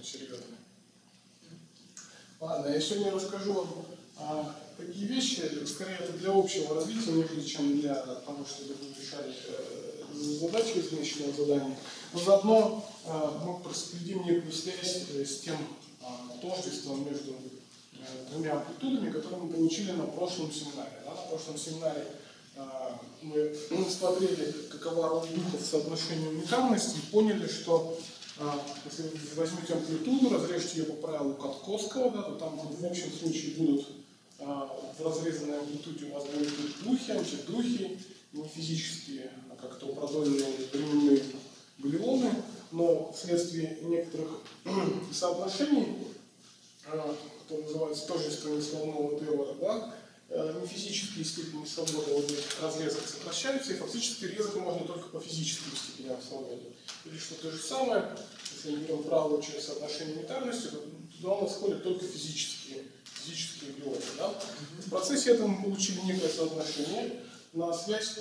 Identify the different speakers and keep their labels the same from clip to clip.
Speaker 1: короче, ребята. Ладно, я сегодня расскажу вам такие вещи, скорее это для общего развития, нежели чем для того, чтобы вы решали задачи из месячного задания. Но заодно мы проследим некую связь с тем тождеством между двумя амплитудами, которые мы получили на прошлом семинаре. Да? На прошлом семинаре мы смотрели, какова роль духа в соотношении унитарности, и поняли, что если вы возьмете амплитуду, разрежете ее по правилу Катковского, да, то там в общем случае будут в разрезанной амплитуде у вас будут духи, антидухи, не физические, а как-то продольные временные галеоны, но вследствие некоторых соотношений, которые называются тождествами словного Тейлора, да, нефизические степени свободы в этих разрезах сокращаются, и фактически резать можно только по физическим степеням свободы. Или что то же самое, если мы берем правую часть соотношения унитарности, то туда у нас входят только физические глюоны. Да? В процессе этого мы получили некое соотношение на связь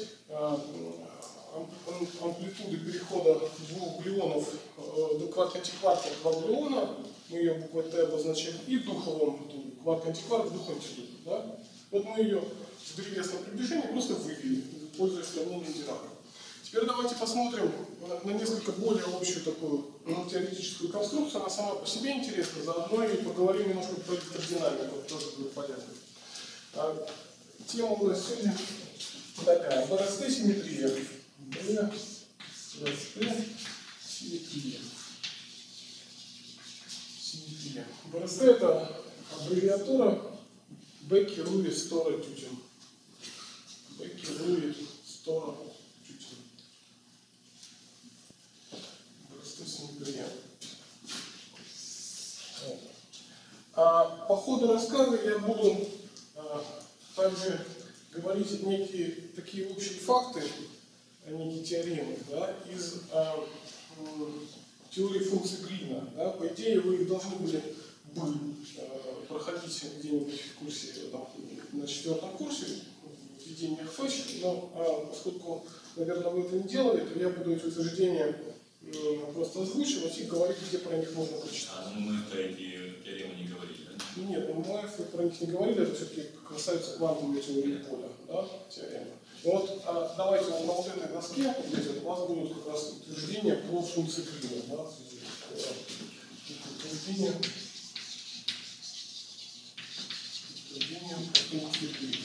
Speaker 1: амплитуды перехода двух глюонов до кварк-антикварка два глюона, мы ее буквой Т обозначаем, и духовую амплитуду, кварк-антикварк, дух-антидух. Да? Вот мы ее в древесном приближении просто вывели, пользуясь сравнением Дирака. Теперь давайте посмотрим на несколько более общую такую теоретическую конструкцию. Она сама по себе интересна, заодно и поговорим немножко про электродинамику, тоже будет полезно. Тема у нас сегодня такая: БРСТ симметрия. Симметрия. БРСТ это аббревиатура Беккер Луи Стора Тютин. Беккер Луи Стора Тютин. БРСТ симметрия. По ходу рассказа я буду также говорить некие такие общие факты, некие теоремы, да, из теории функций Грина. Да. По идее, вы их должны были проходить где-нибудь в курсе, там, на 4-м курсе введения ФЭЧ, но поскольку, наверное, вы это не делали, то я буду эти утверждения просто озвучивать и говорить, где про них можно прочитать.
Speaker 2: Мы про эти теоремы не говорили, да?
Speaker 1: Нет, мы про них не говорили, это все-таки касается квантовой теории поля, да, теоремы. И вот давайте на вот этой доске у вас будут как раз утверждения про функции Грина. Да, утверждения по функции Грина.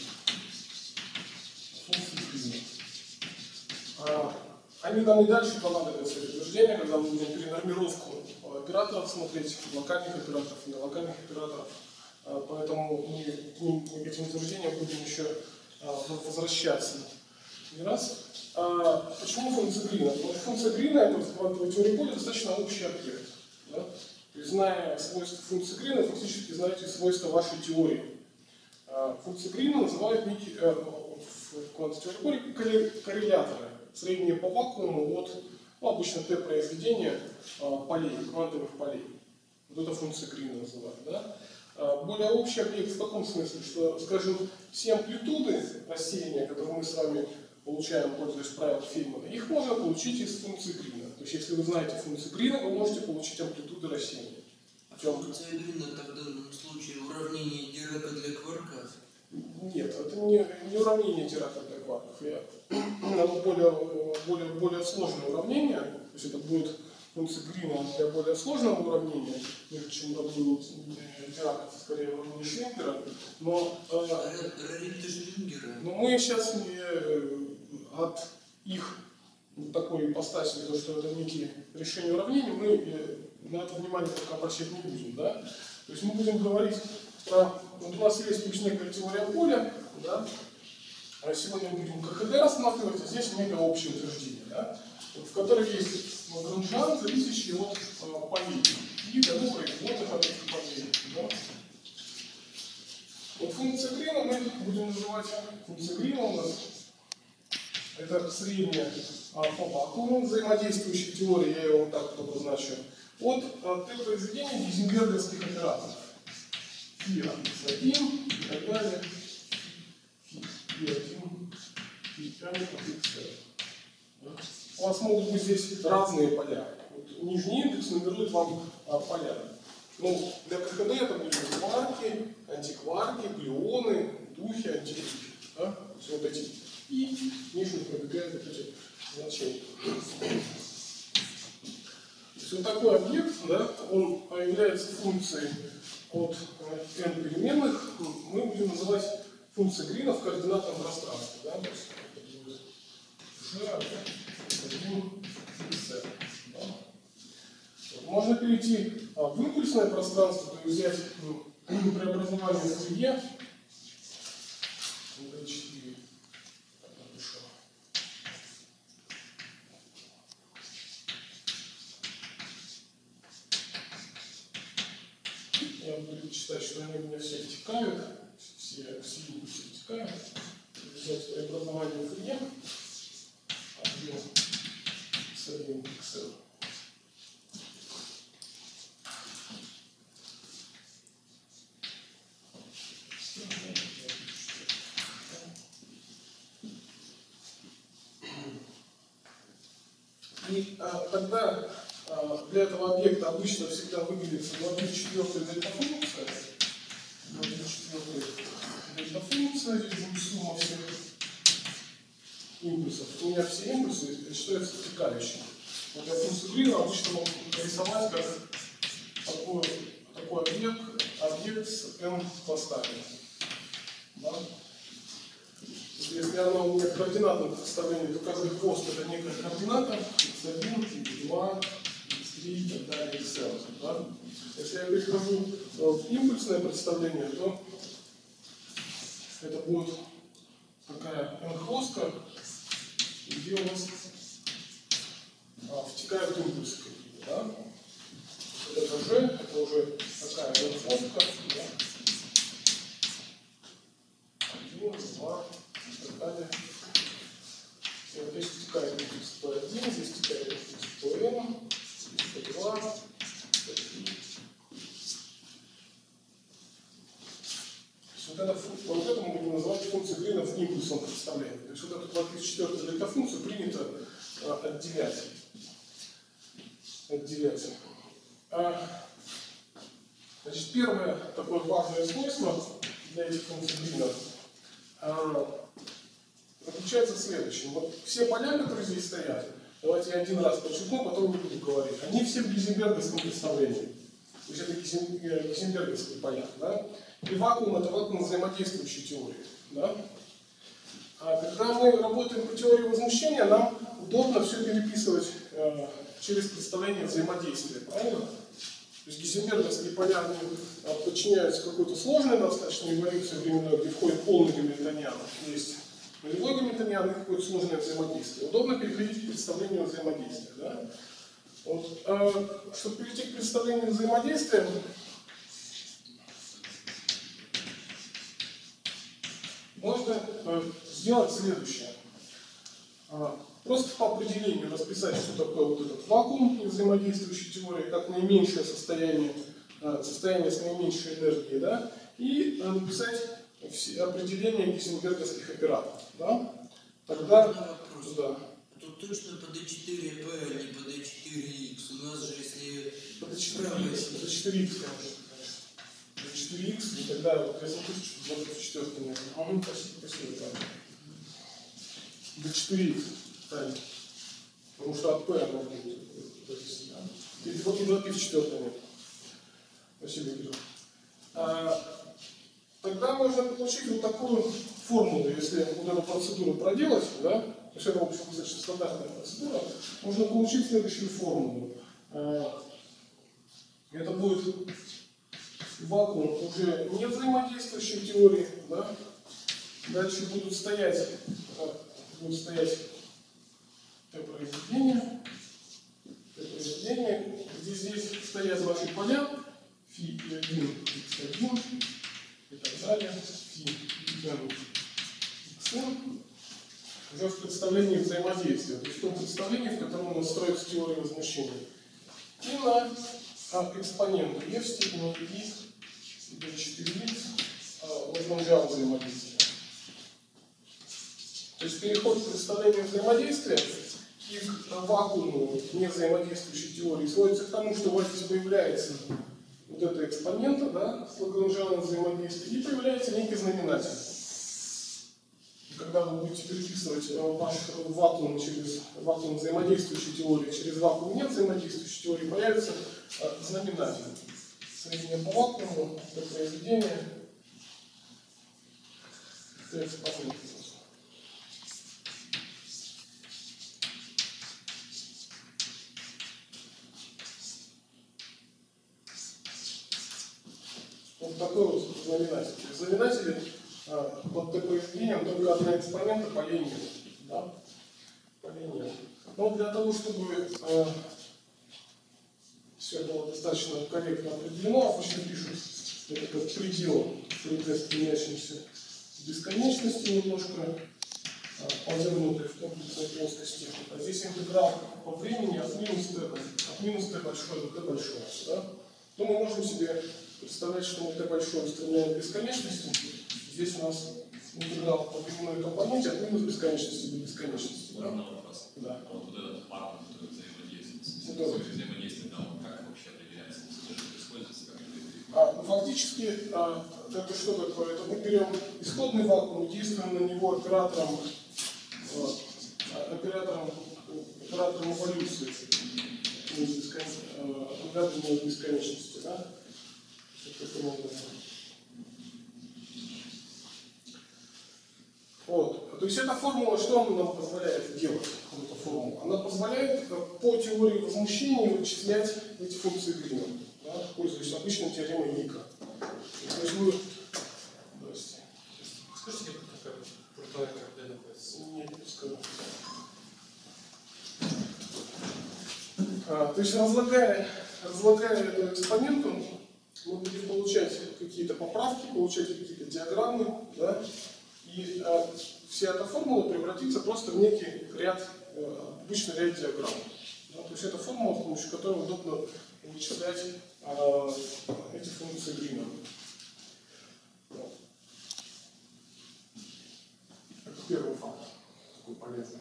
Speaker 1: Они нам и дальше понадобятся, эти утверждения, когда мы будем перенормировку операторов смотреть, локальных операторов и нелокальных операторов. Поэтому мы к этим утверждениям будем еще возвращаться не раз. Почему функция Грина? Потому что функция Грина это в квантовой теории поля достаточно общий объект. Да? То есть, зная свойства функции Грина, фактически знаете свойства вашей теории. Функция Грина называют некие в квантовой теории поля корреляторы, средние по вакууму от обычно Т произведения полей, квантовых полей. Вот это функция Грина называют. Да? Более общий объект в таком смысле, что, скажем, все амплитуды рассеяния, которые мы с вами получаем, пользуясь правилом Фейнмана, их можно получить из функции Грина. То есть, если вы знаете функцию Грина, вы можете получить амплитуды рассеяния.
Speaker 3: Функция Грина это в данном случае уравнение Дирака для кварков?
Speaker 1: Нет, это не уравнение Дирака для кварков. Оно более сложное уравнение, то есть это будет функция Грина для более сложного уравнения, чем уравнение Дирака, скорее уравнение Швейгера. Но мы сейчас от их такой ипостаси, то, что это некие решения уравнений, мы на это внимание пока обращать не будем. Да? То есть мы будем говорить про... Вот у нас есть некая теория поля, да? А сегодня мы будем КХД рассматривать, а здесь некое общее утверждение, да? В которой есть Лагранжан, зависящий от полей, и дано производных от этих полей. Да? Вот функция Грина мы будем называть, функция Грина у нас это средняя по вакууму взаимодействующей теории, я его вот так вот обозначу, от Т произведения гейзенберговских операторов. Фи1 и так далее. Фи1, Фи5, Фи5. У вас могут быть здесь разные поля. Вот нижний индекс нумерует вам поля. Ну, для КХД это были кварки, антикварки, глюоны, духи, антидухи. Да? То есть вот эти и ниже пробегают вот эти значения. То есть вот такой объект, да, он является функцией от n переменных, мы будем называть функцией Грина в координатном пространстве. Да? То есть это будет G1 C. Можно перейти в импульсное пространство, то есть взять преобразование в Фурье. Я буду читать, что они у меня все втекают, все импульсы втекают. Взять преобразование в Фурье. Объем С1 XL. И тогда для этого объекта обычно всегда выделится 24-я дельта-функция. 24-я дельта-функция, здесь будет сумма всех импульсов. У меня все импульсы считаются втекающими. Вот я функцию Грина обычно могу нарисовать как такой объект с n хвостами. Да? Если она у меня в координатном представлении, то каждый хвост это некая координата, x1, x2, x3 и так далее, xl. Да? Если я перехожу в импульсное представление, то это будет такая n-хвостка, где у нас втекают импульсы какие-то. Да? Это G, это уже такая n-хвостка. Да? 1, 2. Далее. Здесь втекает импульс P1, здесь втекает импульс Pn, здесь P2, P3. Вот это мы будем называть функцией Грина в импульсном представлении. То есть вот эту 24-ю дельта-функцию принято отделять. Значит, первое такое важное свойство для этих функций Грина заключается в следующем. Вот все поля, которые здесь стоят, давайте я один раз подчеркну, потом не буду говорить. Они все в гейзенберговском представлении. То есть это гейзенберговские поля. Да? И вакуум это вакуум взаимодействующей теории. Да? А когда мы работаем по теории возмущения, нам удобно все переписывать через представление взаимодействия. Правильно? То есть гейзенберговские поля они подчиняются какой-то сложной достаточно эволюции временной, где входит полный гамильтониан. Есть нулевой гамильтониан и какое-то сложное взаимодействие. Удобно переходить к представлению взаимодействия. Да? Вот, чтобы перейти к представлению взаимодействия, можно сделать следующее. Просто по определению расписать, что такое вот этот вакуум взаимодействующей теории, как наименьшее состояние с наименьшей энергией, да? И написать определение гейзенберговских операторов. Да? Тогда,
Speaker 3: вопрос.
Speaker 1: Да.
Speaker 3: Тут точно по D4P, а не по D4X. У нас же, если...
Speaker 1: По D4X, конечно. D4X, и тогда вот 2024 нет. Спасибо, да. D4X, правильно. Потому что от P оно будет зависеть. И вот уже от P4 нет. Спасибо, Кирилл. Тогда можно получить вот такую формулу, если вот эту процедуру проделать, да, то есть это, в общем, достаточно стандартная процедура, можно получить следующую формулу. Это будет вакуум уже не взаимодействующей теории, да. Дальше будут стоять Т-произведения, здесь стоят ваши поля, φ1, x1 и так далее, φn, xn, уже в представлении взаимодействия, то есть в том представлении, в котором у нас строится теория возмущения. И на экспоненту e в степени i d4x возмножал взаимодействие. То есть переход к представлению взаимодействия и к вакууму невзаимодействующей теории сводится к тому, что у вас здесь появляется вот вот эта экспонента, да, с лагранжианом взаимодействия, и появляется некий знаменатель. Когда вы будете переписывать ваш вакуум через вакуум взаимодействующей теории, через вакуум не взаимодействующей теории, появится знаменатель. Среднее по вакууму, это произведение, это экспонент. Вот такой вот знаменатель. В знаменателе под Т произведением только одна экспонента, полей нет. Да? Полей нет. Но для того, чтобы все было достаточно корректно определено, обычно пишут это как предел при стремящемся к бесконечности немножко повернутый в комплексной плоскости. А здесь интеграл по времени от минус t большое до t большое. Да? То мы можем себе представлять, что мы t большое устремляем к бесконечности. Здесь у нас интеграл по временной компоненте от минус бесконечности до бесконечности. Да?
Speaker 2: Можно вопрос?
Speaker 1: Да.
Speaker 2: А вот этот вакуум, который взаимодействует, взаимодействие, да, он как вообще определяется? Это же используется как
Speaker 1: фактически, это что такое? Это мы берем исходный вакуум, действуем на него оператором эволюции, оператором бесконечности. Да? Вот. То есть эта формула, что она нам позволяет делать? Эта формула? Она позволяет по теории возмущения вычислять эти функции Грина, да, пользуясь обычной теоремой Ника. То есть вы... Здрасте.
Speaker 4: Скажите, где такая крутая координата находится?
Speaker 1: Нет, не скажу. То есть разлагая эту экспоненту, мы будем получать какие-то поправки, получать какие-то диаграммы, да, и вся эта формула превратится просто в некий ряд, обычный ряд диаграмм. Да, то есть это формула, с помощью которой удобно вычислять эти функции Грина. Это первый фактор, такой полезный.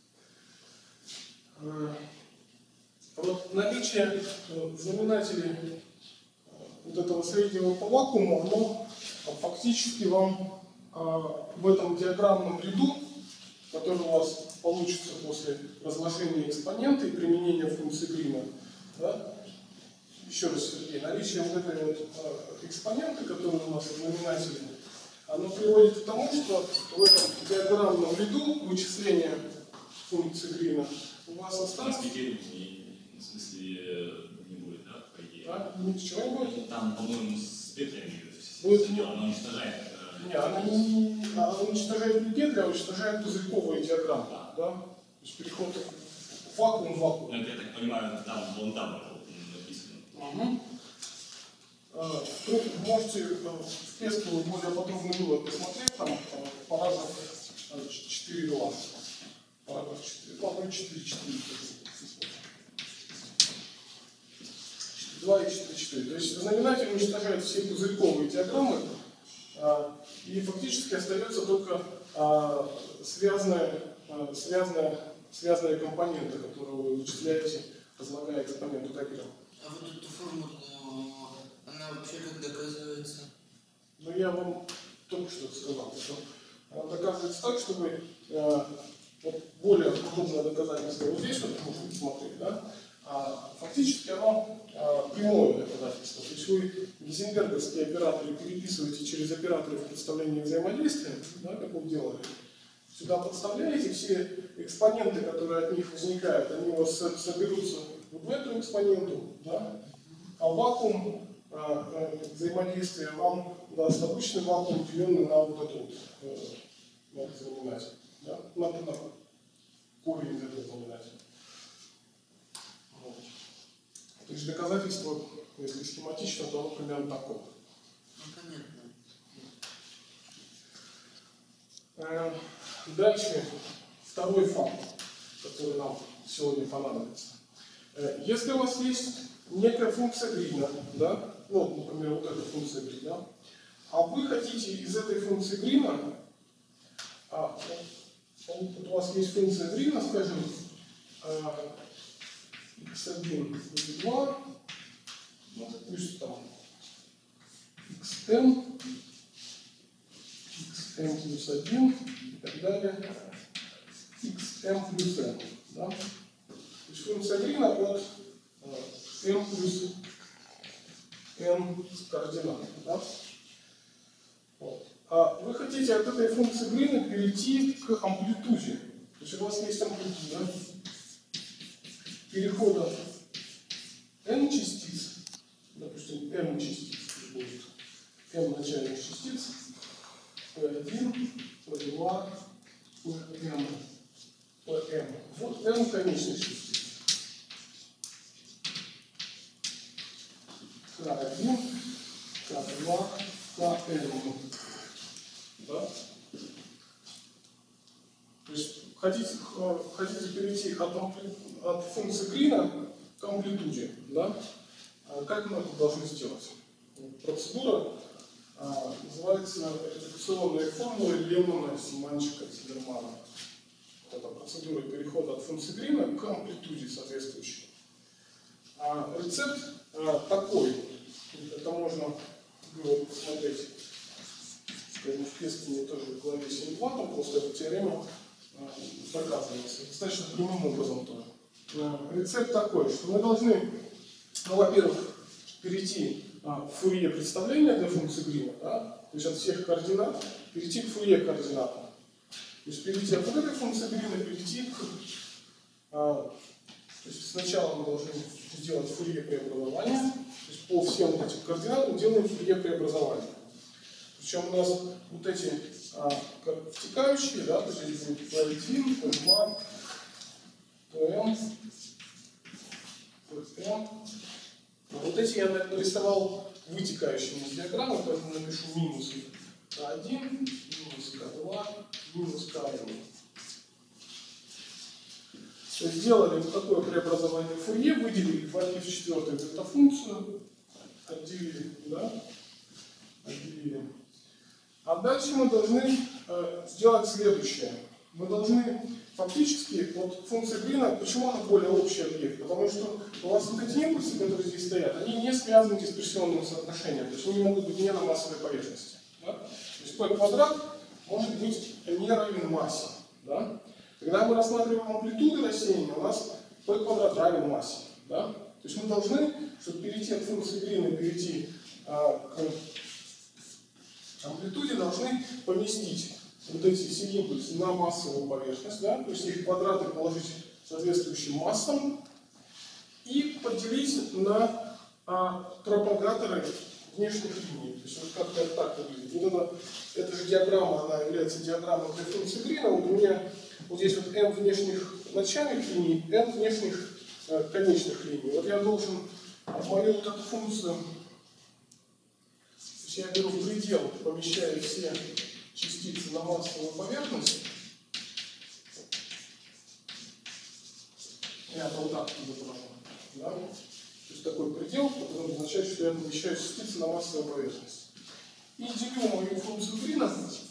Speaker 1: Вот наличие знаменателей вот этого среднего по вакууму, оно фактически вам в этом диаграммном ряду, который у вас получится после разложения экспонента и применения функции Грина, да? Еще раз, Сергей, наличие вот этой вот экспоненты, которые у нас в знаменателе, оно приводит к тому, что в этом диаграммном ряду вычисления функции Грина у вас осталось...
Speaker 2: В смысле не будет, да, по идее?
Speaker 1: Да? Ничего не будет.
Speaker 2: Там, по-моему, с петлями
Speaker 1: Будет
Speaker 2: все дело, она уничтожает.
Speaker 1: Не, она уничтожает не петли, а уничтожает пузырьковые диаграммы. Да. Да? То есть переход в вакуум.
Speaker 2: Ну, это, я так понимаю, там, вон там написано.
Speaker 1: Угу. Вы можете в тесту более подробный вывод посмотреть, там параграф 4.2. Параграф 4. По-моему, 4.4. 2 и 4.4. То есть знаменатель уничтожает все пузырьковые диаграммы, и фактически остается только связанная компонента, которую вы вычисляете, разлагая экспоненту диаграммы.
Speaker 3: А вот эту формулу, она вообще как доказывается?
Speaker 1: Ну, я вам только что сказал, что она доказывается так, чтобы вот более подробное доказательство вот здесь вот можно смотреть, да? Фактически оно прямое доказательство. То есть вы гейзенберговские операторы переписываете через операторы в представлении взаимодействия, да, как вы делали. Сюда подставляете все экспоненты, которые от них возникают, они у вас соберутся вот в эту экспоненту, да? А вакуум взаимодействия вам даст обычный вакуум, деленный на вот этот вот знаменатель, да? на корень из этого знаменателя. То есть доказательство, если схематично, то оно примерно такое.
Speaker 3: Ну, понятно.
Speaker 1: Дальше второй факт, который нам сегодня понадобится. Если у вас есть некая функция Грина, да, ну, например, вот эта функция Грина, а вы хотите из этой функции Грина, вот у вас есть функция Грина, скажем, x1 2, ну, пусть там xm, xm плюс 1 и так далее, xm плюс n. Да? То есть функция грина от m плюс n координат. Да? Вот. А вы хотите от этой функции грина перейти к амплитуде. То есть у вас есть амплитуда перехода n частиц, допустим, m частиц будет, m начальных частиц, p1, p2, pm, pm. Вот m конечных частиц. K1, K2, Km. Да? То есть хотите перейти от функции грина к амплитуде, да? Как мы это должны сделать? Процедура называется редукционная формула Лемона-Симанчика Циммермана. Это процедура перехода от функции грина к амплитуде соответствующей. Рецепт такой. Это можно было посмотреть, скажем, в Пескине тоже в главе 7.2, там просто эта теорема доказывается. Достаточно прямым образом тоже. Рецепт такой, что мы должны, во-первых, перейти в Фурье представление для функции грина, да? То есть от всех координат перейти к Фурье координатам. То есть перейти от этой функции грина, перейти к... То есть сначала мы должны сделать Фурье преобразование, то есть по всем этим координатам делаем Фурье преобразование. Причем у нас вот эти втекающие, да, то есть здесь будет P1, P2, PM, PM. Вот эти я нарисовал вытекающими из диаграммы, поэтому напишу минус К1, минус К2, минус КМ. То есть сделали вот такое преобразование Фурье, выделили, вводили в четвертую дельта-функцию, отделили, да? Отделили. А дальше мы должны сделать следующее. Мы должны фактически, вот функция грина, почему она более общий объект? Потому что у вас вот эти импульсы, которые здесь стоят, они не связаны дисперсионным соотношением, то есть они могут быть не на массовой поверхности. Да? То есть p квадрат может быть не равен массе. Да? Когда мы рассматриваем амплитуды рассеяния, у нас p квадрат равен массе. Да? То есть мы должны, чтобы перейти от функции грина, перейти к амплитуде, должны поместить вот эти все импульсы на массовую поверхность, да? То есть их квадраты положить соответствующим массам и поделить на пропагаторы внешних линий. То есть вот как-то так выглядит. Вот эта же диаграмма, она является диаграммой для функции грина. Вот у меня вот здесь вот m внешних начальных линий, n внешних конечных линий. Вот я должен мою вот эту функцию, то есть я беру предел, помещаю все частицы на массовую поверхность. Я это вот так изображу. Да? То есть такой предел, который означает, что я помещаю частицы на массовую поверхность. И делю мою функцию грина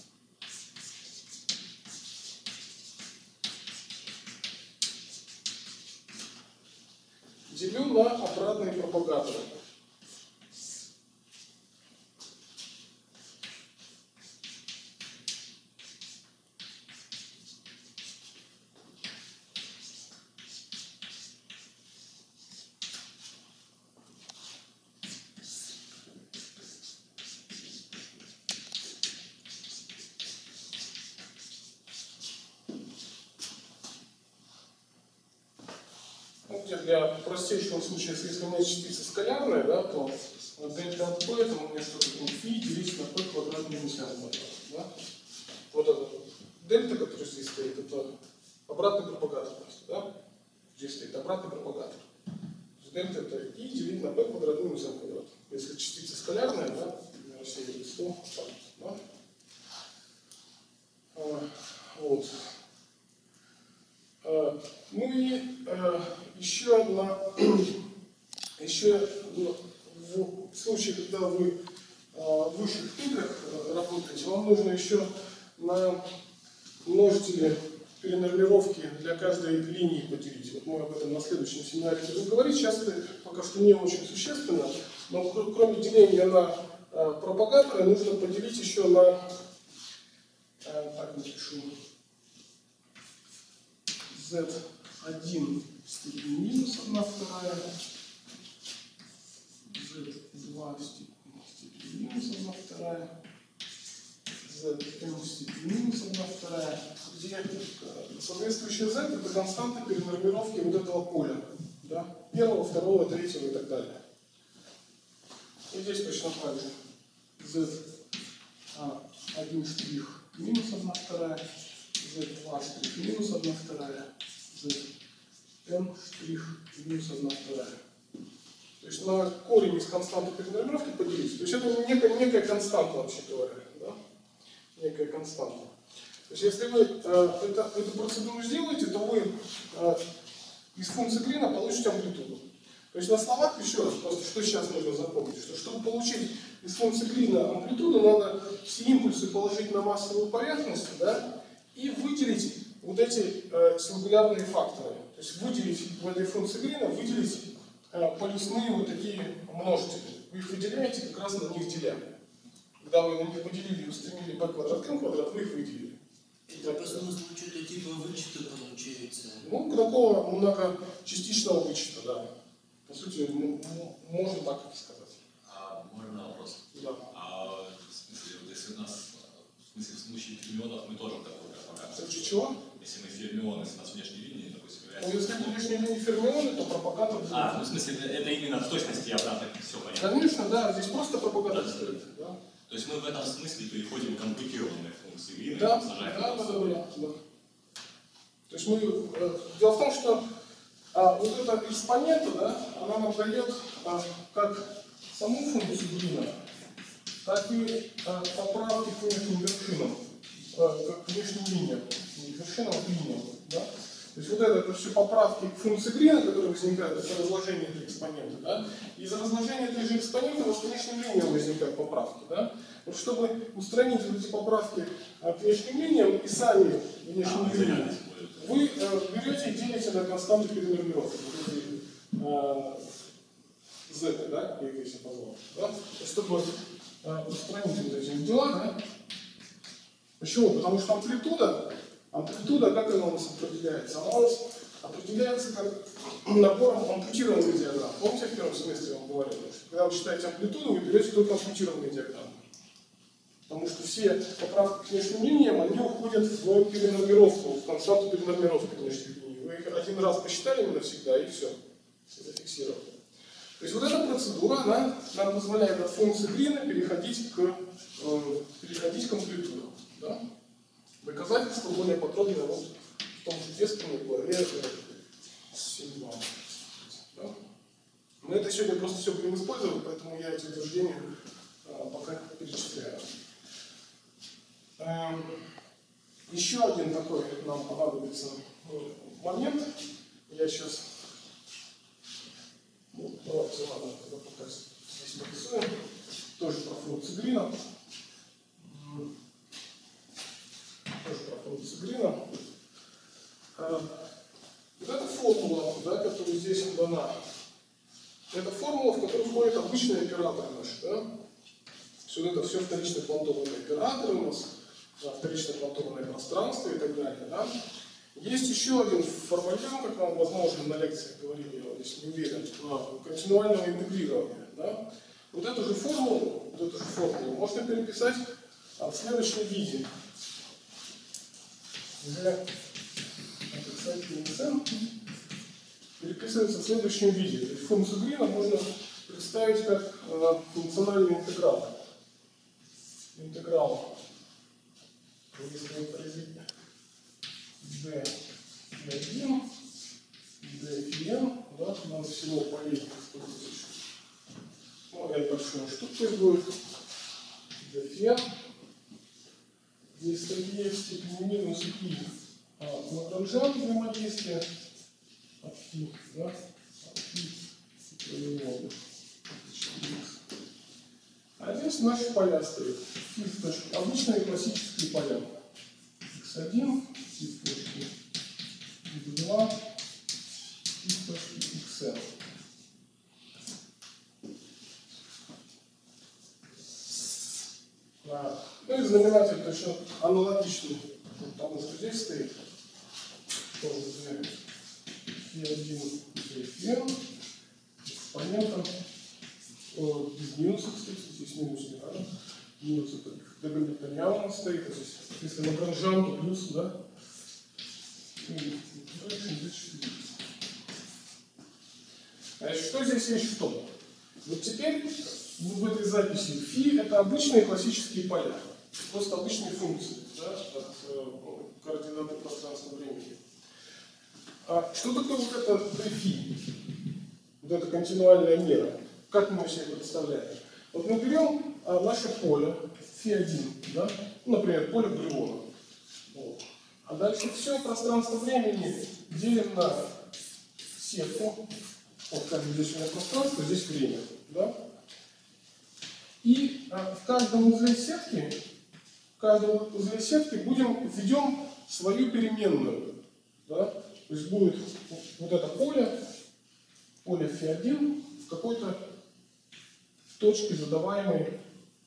Speaker 1: на обратные пропагаторы. Для простейшего случая, если у меня частица скалярная, да, то дельта от p, это у меня что такое φ делить на p квадрат минус n квадрат. Да? Вот это дельта, который здесь стоит, это обратный пропагатор просто. Да? Здесь стоит обратный пропагатор. Дельта это и делить на p квадрат минус n квадрат. Если частица скалярная, да, рассеивается, то да? Вот. Ну и еще в случае, когда вы в высших играх работаете, вам нужно еще на множители перенормировки для каждой линии поделить. Вот мы об этом на следующем семинаре будем говорить. Сейчас это пока что не очень существенно, но кроме деления на пропагаторы нужно поделить еще на, так напишу, z1 в степени минус 1/2, z2 в степени минус 1/2, zm в степени минус 1/2, где соответствующая z это константа перенормировки вот этого поля. Да? Первого, второго, третьего и так далее. И здесь точно так же. z1 штрих минус 1/2, z2 штрих минус 1/2, zn штрих минус 1/2. То есть на корень из константы перенормировки поделить. То есть это некая константа, вообще говоря. Да? Некая константа. То есть если вы эту процедуру сделаете, то вы из функции Грина получите амплитуду. То есть на словах, еще раз, просто что сейчас нужно запомнить, что чтобы получить из функции Грина амплитуду, надо все импульсы положить на массовую поверхность, да, и выделить вот эти сингулярные факторы. То есть выделить в этой функции Грина, выделить полюсные вот такие множители. Вы их выделяете как раз на них деля. Когда вы на них поделили и устремили b квадрат, k квадрат, вы их выделили.
Speaker 3: Это по смыслу что-то типа вычета получается?
Speaker 1: Ну, такого многочастичного вычета, да. По сути, можно так и сказать.
Speaker 2: Можно вопрос?
Speaker 1: Да.
Speaker 2: В смысле, вот если у нас, в случае фермионов мы тоже такой пропагатор.
Speaker 1: В случае чего?
Speaker 2: Если мы фермионы, если у нас внешние линии, допустим,
Speaker 1: Ну, если это внешние линии фермионы, то пропагатор будет.
Speaker 2: ну в смысле, это именно в точности обратно все понятно.
Speaker 1: Конечно, да, здесь просто пропагатор стоит. Да.
Speaker 2: То есть мы в этом смысле переходим к амплитированной функции Грина
Speaker 1: Да,
Speaker 2: и сажаем.
Speaker 1: да. То есть мы, дело в том, что вот эта экспонента, да, она нам дает как саму функцию Грина, так и поправки к внешним вершинам, к внешним линиям, не к вершинам, а к линиям. Да? То есть вот это все поправки к функции Грина, которые возникают из разложения этой экспоненты. Да? Из разложения этой же экспоненты у нас к внешним линиям возникают поправки. Да? Вот чтобы устранить вот эти поправки к внешним линиям и сами внешние линии, вы берете и делите на константу перенормировки. Z, да, я их позвал. Да? Чтобы устранить вот эти дела, да? Почему? Потому что амплитуда, как она у нас определяется? Она у нас определяется как набором ампутированных диаграмм. Помните, в первом семестре я вам говорил, что когда вы считаете амплитуду, вы берете только ампутированные диаграммы. Потому что все поправки к внешним линиям, они уходят в перенормировку, в константу перенормировки внешних линий. Вы их один раз посчитали навсегда, и все, зафиксировали. То есть вот эта процедура, она нам позволяет от функции Грина переходить к амплитуду. Да? Доказательство более подробное вот в том же тестовом главе 7.2. Да? Мы это сегодня просто все будем использовать, поэтому я эти утверждения пока перечисляю. Еще один такой нам понадобится момент. Я сейчас... Ну, давайте, ладно, тогда пока здесь нарисуем. Тоже про функцию Грина. Вот эта формула, да, которая здесь дана, это формула, в которую входят обычные операторы наши. Да? Все это все вторично квантованные операторы у нас, вторично квантованное пространство и так далее. Да? Есть еще один формализм, как вам, возможно, на лекциях говорили, я здесь не уверен, континуального интегрирования. Да? Вот эту же формулу можно переписать в следующем виде. Переписывается в следующем виде. То есть функцию Грина можно представить как функциональный интеграл. Если произвести d1, dn, да, у нас всего полей 100 тысяч. Ну, я большую штуку будет. dn. Здесь стадия в степени минус и Лагранжан взаимодействие от π, да, от π и а здесь наши поля стоят. Обычные классические поля. x1, и в точке x2, и в точке xn. Теперь знаменатель точно аналогичный тому, что здесь стоит. Тоже взяли φ1 dφ экспонентом без минуса, кстати, здесь минус не надо. Минус это дегамильтониан стоит, а здесь, если Лагранжан, то плюс, да? И дальше здесь 4. Значит, что здесь есть что? Вот теперь в этой записи φ это обычные классические поля, просто обычные функции, да, от координаты пространства времени. А что такое вот это dφ? Вот эта континуальная мера. Как мы себе представляем? Вот мы берем наше поле φ1, да? Например, поле Бриона. Вот. А дальше все пространство времени делим на сетку. Вот как здесь у меня пространство, здесь время. Да? И в каждом узле сетки введем свою переменную. Да? То есть будет вот это поле φ1 в какой-то точке, задаваемой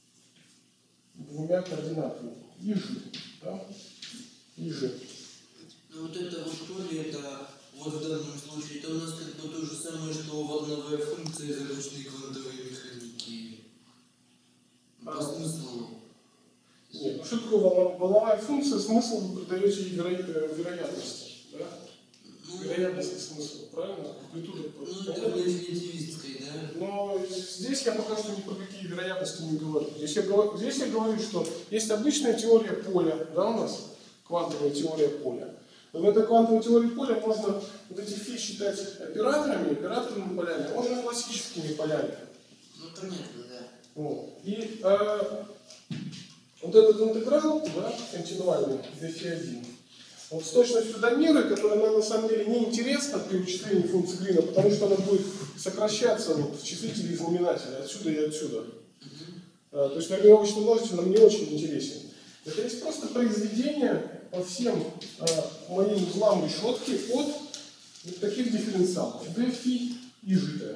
Speaker 1: двумя координатами. И ж. Да? И ж.
Speaker 3: Ну вот это вот поле, это вот в данном случае, это у нас как бы то же самое, что волновая функция из обычной квантовой механики. По смыслу.
Speaker 1: Нет, ну что такое волновая функция? Смысл вы придаете ей вероятности. Да? Вероятности смысла, правильно? Амплитуда.
Speaker 3: Ну это релятивистской, да?
Speaker 1: Но здесь я пока что ни про какие вероятности не говорю. Здесь я говорю, что есть обычная теория поля, да, у нас? Квантовая теория поля. Но в этой квантовой теории поля можно вот эти фи считать операторными полями, а можно классическими полями.
Speaker 3: Ну понятно, да.
Speaker 1: Вот. И вот этот интеграл, да, континуальный dφ1, вот с точностью до меры, которая нам на самом деле не интересна при вычислении функции Грина, потому что она будет сокращаться вот, в числителе и знаменателе, отсюда и отсюда. То есть нормировочный множитель нам не очень интересен. Это есть просто произведение по всем моим узлам решетки от вот таких дифференциалов. dφ и житая.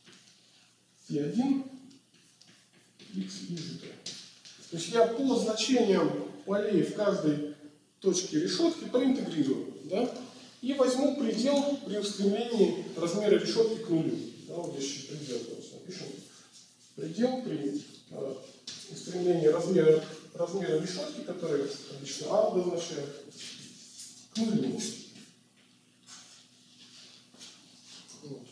Speaker 1: φ1, x и житая. То есть я по значениям полей в каждой точке решетки проинтегрирую, да, и возьму предел при устремлении размера решетки к нулю. Да, вот здесь еще предел напишем. Предел при устремлении размера решетки, который обычно А обозначает, к нулю. Вот.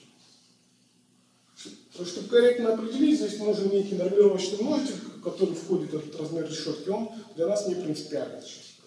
Speaker 1: Чтобы корректно определить, здесь нужен некий нормировочный множитель, в который входит этот размер решетки, он для нас не принципиален.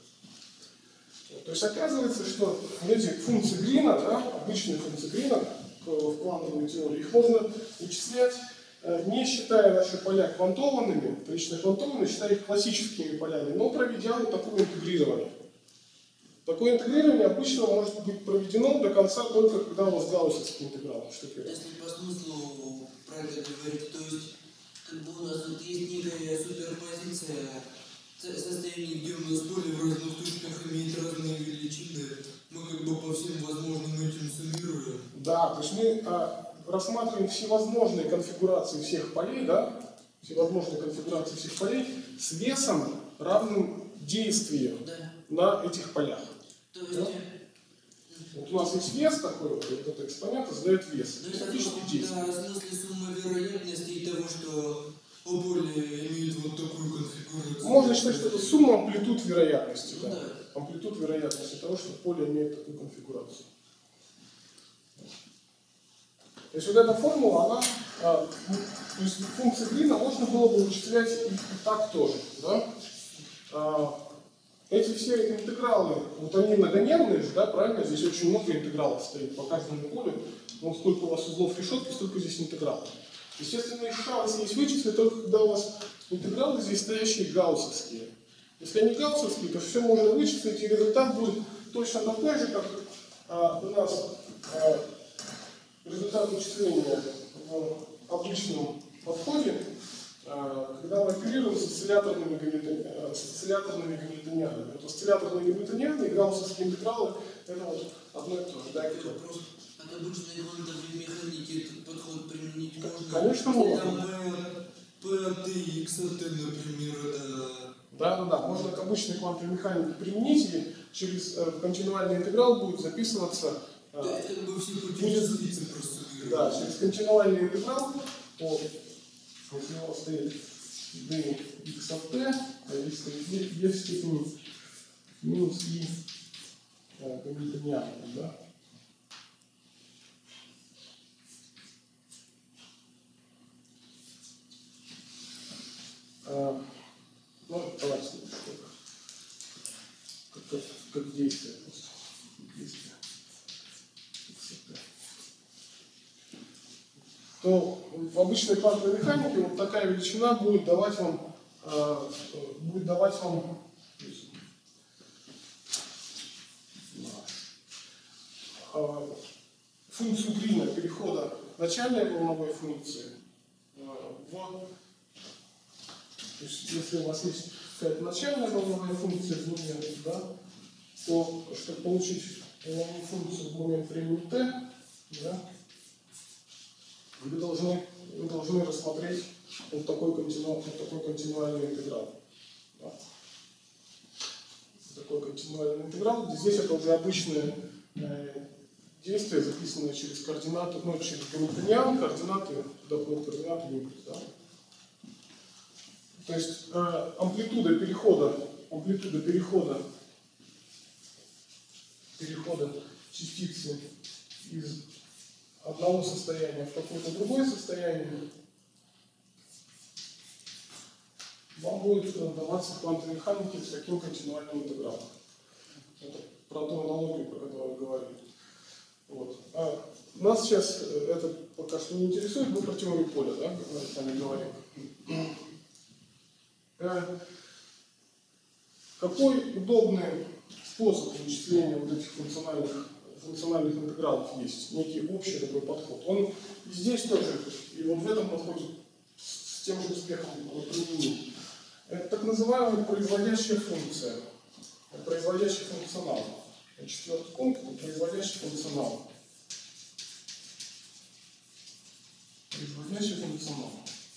Speaker 1: То есть оказывается, что эти функции Грина, да, обычные функции Грина в квантовой теории, их можно вычислять, не считая наши поля квантованными, лично квантованные, считая их классическими полями, но проведя вот такое интегрирование. Такое интегрирование обычно может быть проведено до конца только когда у вас гауссовский интеграл.
Speaker 3: Если по смыслу правильно говорить, то есть как бы у нас вот есть некая суперпозиция состояние, где у нас поле в разных точках имеет разные величины, мы как бы по всем возможным этим суммируем.
Speaker 1: Да, то есть мы рассматриваем всевозможные конфигурации всех полей, да, всевозможные конфигурации всех полей с весом, равным действию на этих полях.
Speaker 3: То есть,
Speaker 1: да? Вот у нас есть вес такой, вот этот экспонент задает вес.
Speaker 3: Ну, это в смысле сумма вероятностей того, что поле имеет вот такую конфигурацию.
Speaker 1: Можно считать, что это сумма амплитуд вероятности.
Speaker 3: Ну,
Speaker 1: да?
Speaker 3: да.
Speaker 1: Амплитуд вероятности того, что поле имеет такую конфигурацию. То есть вот эта формула, она, то есть функции Грина можно было бы вычислять и так тоже. Да? Эти все интегралы, вот они многомерные же, да, правильно? Здесь очень много интегралов стоит по каждому полю. Ну, сколько у вас узлов решетки, столько здесь интегралов. Естественно, их шанс есть вычислить только когда у вас интегралы здесь стоящие гауссовские. Если они гауссовские, то все можно вычислить, и результат будет точно такой же, как у нас результат вычисления в обычном подходе, когда мы оперируем с осцилляторными гамильтонианами. Вот осцилляторные гамильтонианы и гауссовские интегралы — это вот одно и то же. Да,
Speaker 3: вопрос. От обычной квантовой механики этот подход применить можно?
Speaker 1: Конечно, можно.
Speaker 3: Там P от X от T, например, это...
Speaker 1: Да, можно к обычной квантовой механике применить, и через континуальный интеграл будет записываться.
Speaker 3: Да, это как бы все пути жизни просто.
Speaker 1: Да, через континуальный интеграл, то если у вас стоит dx от t, то есть стоит e в степени минус i гамильтониана, да? Ну, давайте как действие просто. Действие. То в обычной квантовой механике вот такая величина будет давать вам функцию Грина перехода начальной волновой функции то есть, если у вас есть какая-то начальная волновая функция в моменте, да, то чтобы получить волновую функцию в момент времени t, да, вы должны рассмотреть вот такой континуальный интеграл. Да. Такой континуальный интеграл. Здесь это уже обычное действие, записанное через координаты, ну, через гамильтониан, координаты, доход координаты импульс. Да. То есть амплитуда перехода частицы из одного состояния в какое-то другое состояние вам будет даваться в квантовой механике с таким континуальным интегралом. Это про ту аналогию, про которую я говорил. Вот. Нас сейчас это пока что не интересует, мы про теорию поля, да, как мы с вами говорим. Какой удобный способ вычисления вот этих функциональных интегралов есть? Некий общий такой подход. Он и здесь тоже, и вот в этом подходе с тем же успехом применим. Это так называемая производящая функция. Производящий функционал. Четвертый пункт – это производящий функционал. Производящий функционал.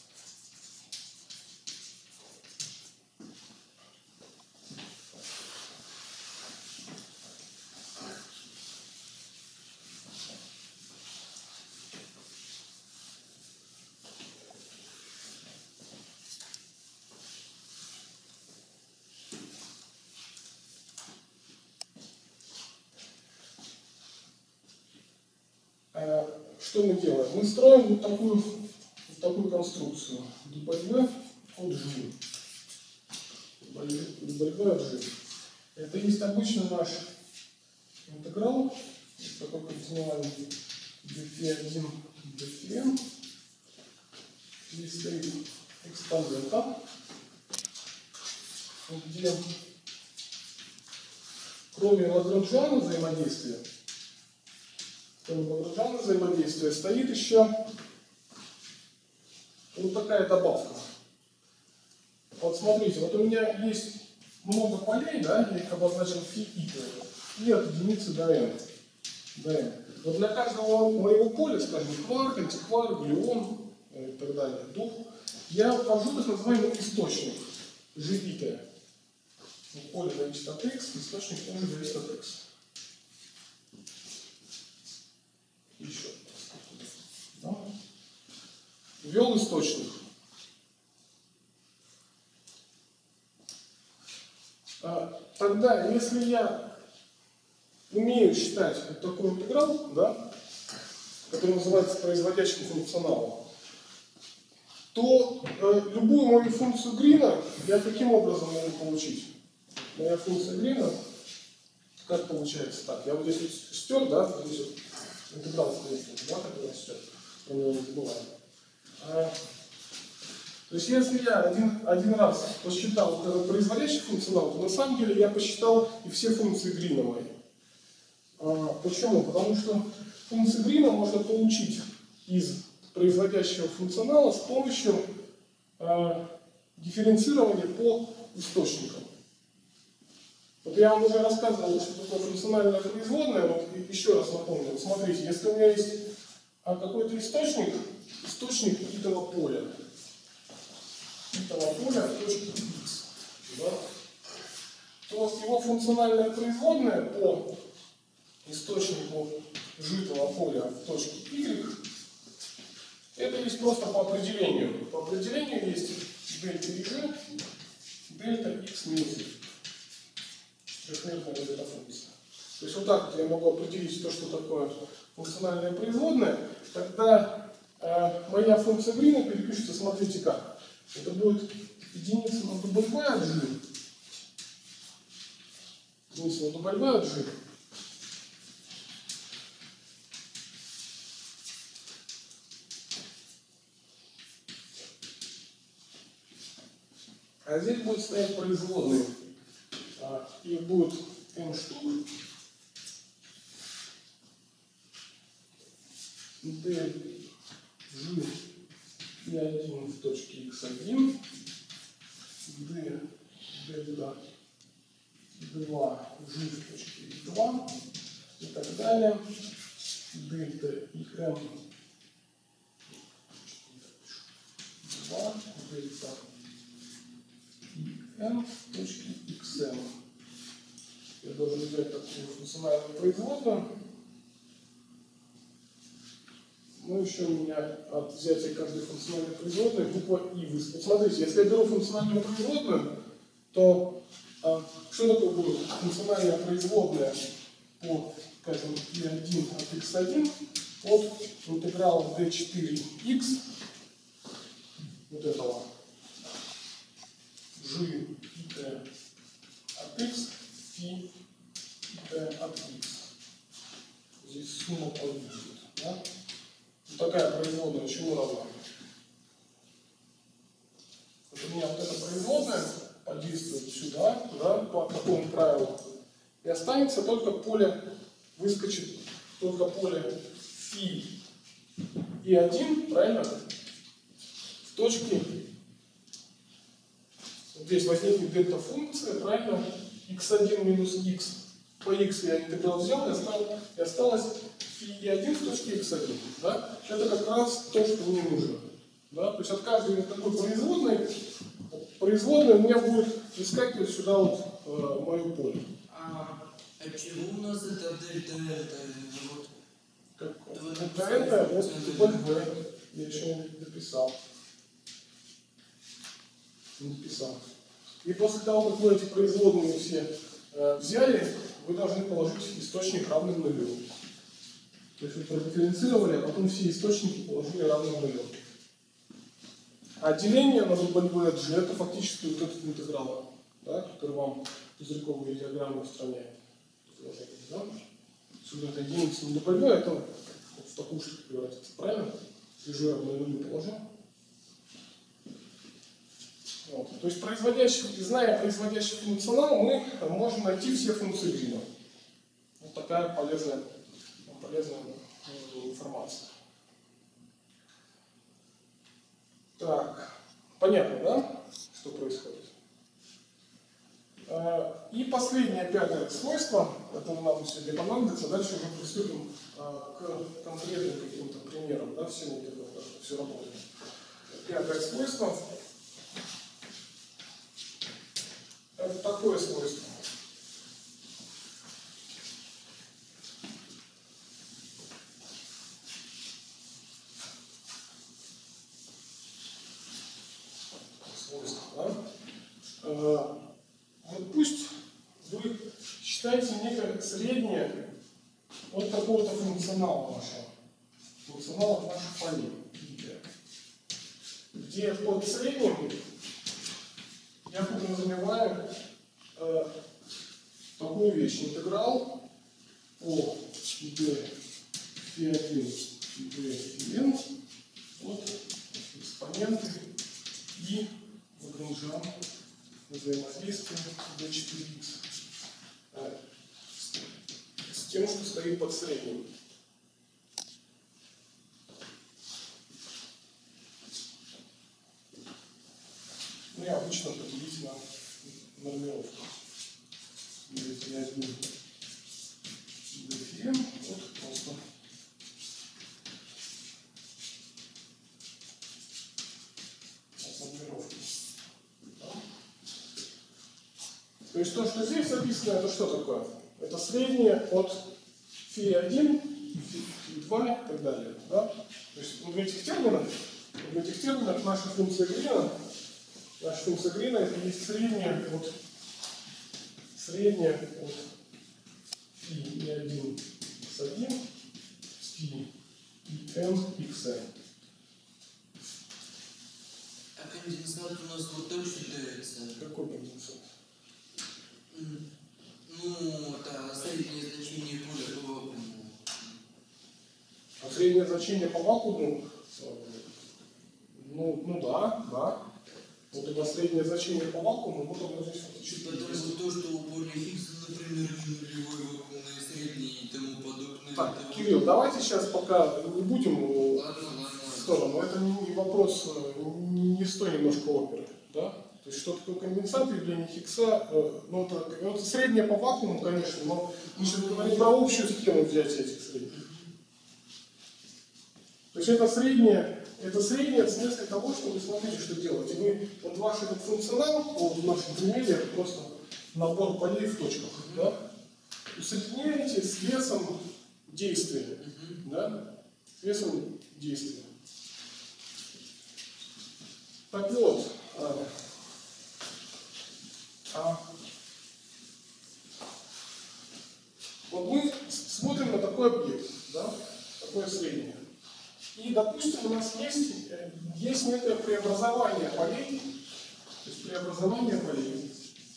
Speaker 1: Что мы делаем? Мы строим вот такую конструкцию. W от G. W от G. Это есть обычно наш интеграл. Такой континуальный dφ1 dφn. Здесь стоит экспонент А, где кроме лагранжиана взаимодействия, стоит еще вот такая добавка. Вот смотрите, вот у меня есть много полей, да, я их обозначил φ и от единицы до n. Вот для каждого моего поля, скажем, кварк, антикварк, глюон и так далее, дух, я ввожу так называемый источник G. Поле зависит от x, источник тоже зависит от x. Еще. Да? Ввел источник. Тогда, если я умею считать вот такой интеграл, да, который называется производящим функционалом, то любую мою функцию Грина я каким образом могу получить? Моя функция Грина, как получается так? Я вот здесь вот стер, да, здесь вот интеграл стоит, да, когда я стер, про него не забываем. То есть если я один раз посчитал производящий функционал, то на самом деле я посчитал и все функции Грина мои. Почему? Потому что функции Грина можно получить из производящего функционала с помощью дифференцирования по источникам. Вот я вам уже рассказывал, что такое функциональное производное. Вот еще раз напомню. Вот смотрите, если у меня есть какой-то источник этого поля точки x. да, то его функциональная производная по источнику житого поля в точке Y, это есть просто по определению. По определению есть дельта EG, дельта x минус y. Трехмерная дельта функция. То есть вот так вот я могу определить то, что такое функциональная производная. Тогда моя функция Грина перепишется, смотрите как. Это будет единица на W от G. Единица на W от G. А здесь будет стоять производные. Их будет n штук. D, G и 1 в точке x1. D, дельта 2, G в точке x2. И так далее. Дельта и m 2, дельта n в точке xm. Я должен взять такую функциональную производную. Ну, еще у меня от взятия каждой функциональной производной буква I выступит. Смотрите, если я беру функциональную производную, то что такое будет функциональная производная по, скажем, I1 от x1 от интеграла d4x вот этого g t от x и t от x. Здесь сумма будет, да? Вот такая производная чему равна? Вот у меня вот эта производная подействует сюда, да, по такому правилу. И останется только поле, выскочит только поле фи и1, правильно? В точке, вот здесь возникнет дельта функция, правильно? x1 минус x. По x я интеграл взял, и осталось фи и1 в точке x1. Да? Это как раз то, что мне нужно. Да? То есть от каждой такой производной у меня будет выскакивать сюда вот мое поле.
Speaker 3: А чего у нас это дельта это? Вот.
Speaker 1: Это вот W. Я еще не дописал. Не дописал. И после того, как вы эти производные все взяли, вы должны положить источник равным нулю. То есть вы продифференцировали, а потом все источники положили равным нулю. А деление на W от G это фактически вот этот интеграл, да, который вам пузырьковые диаграммы устраняет. Да? Сюда это единица на W, это вот в такую штуку превратится. Правильно? Если G равно нулю положим. Вот. То есть, зная производящий функционал, мы можем найти все функции Грина. Вот такая полезная информация. Так, понятно, да, что происходит? И последнее, пятое свойство, это нам сегодня понадобится, дальше уже приступим к конкретным каким-то примерам, да, всего этого, все работает. Пятое свойство. Это такое свойство. Да? Вот пусть вы считаете некое среднее от какого-то функционала вашего. Функционала в нашей файле. Где под средним я подразумеваю такую вещь. Интеграл по d φ1 и d φn от экспоненты и Лагранжан взаимодействие d4x с тем, что стоит под средним. Ну и обычно поделить на нормировку. Если я возьму dfm, вот просто от нормировки. Да? есть то, что здесь записано, это что такое? Это среднее от φ1, φ2 и так далее. Да? То есть в этих терминах наша функция Грина это есть среднее от φ1 с 1 φ и n xn.
Speaker 3: А конденсат у нас вот так считается.
Speaker 1: Какой конденсат?
Speaker 3: Ну, это среднее значение поля по вакууму.
Speaker 1: А среднее значение по вакууму, ну да. Вот у нас среднее значение по вакууму, вот оно здесь вот чуть
Speaker 3: Потому что то, что у поля Хиггса, например, не нулевой вакуумный, средний и тому подобное.
Speaker 1: Так,
Speaker 3: это
Speaker 1: Кирилл, давайте сейчас пока не будем
Speaker 3: Ладно.
Speaker 1: в сторону. Это не вопрос, не с той немножко оперы. Да? То есть, что такое конденсат, явление Хиггса, ну, это среднее по вакууму, конечно, но мы же говорим про общую схему взятия этих средних. То есть это среднее в смысле того, что вы смотрите, что делаете. Вы, вот ваш этот функционал, вот в нашем примере, это просто набор полей в точках, да? Усредняете с весом действия, да? С весом действия. Так вот, вот мы смотрим на такой объект, да? Такое среднее. И, допустим, у нас есть некое преобразование полей, то есть преобразование полей.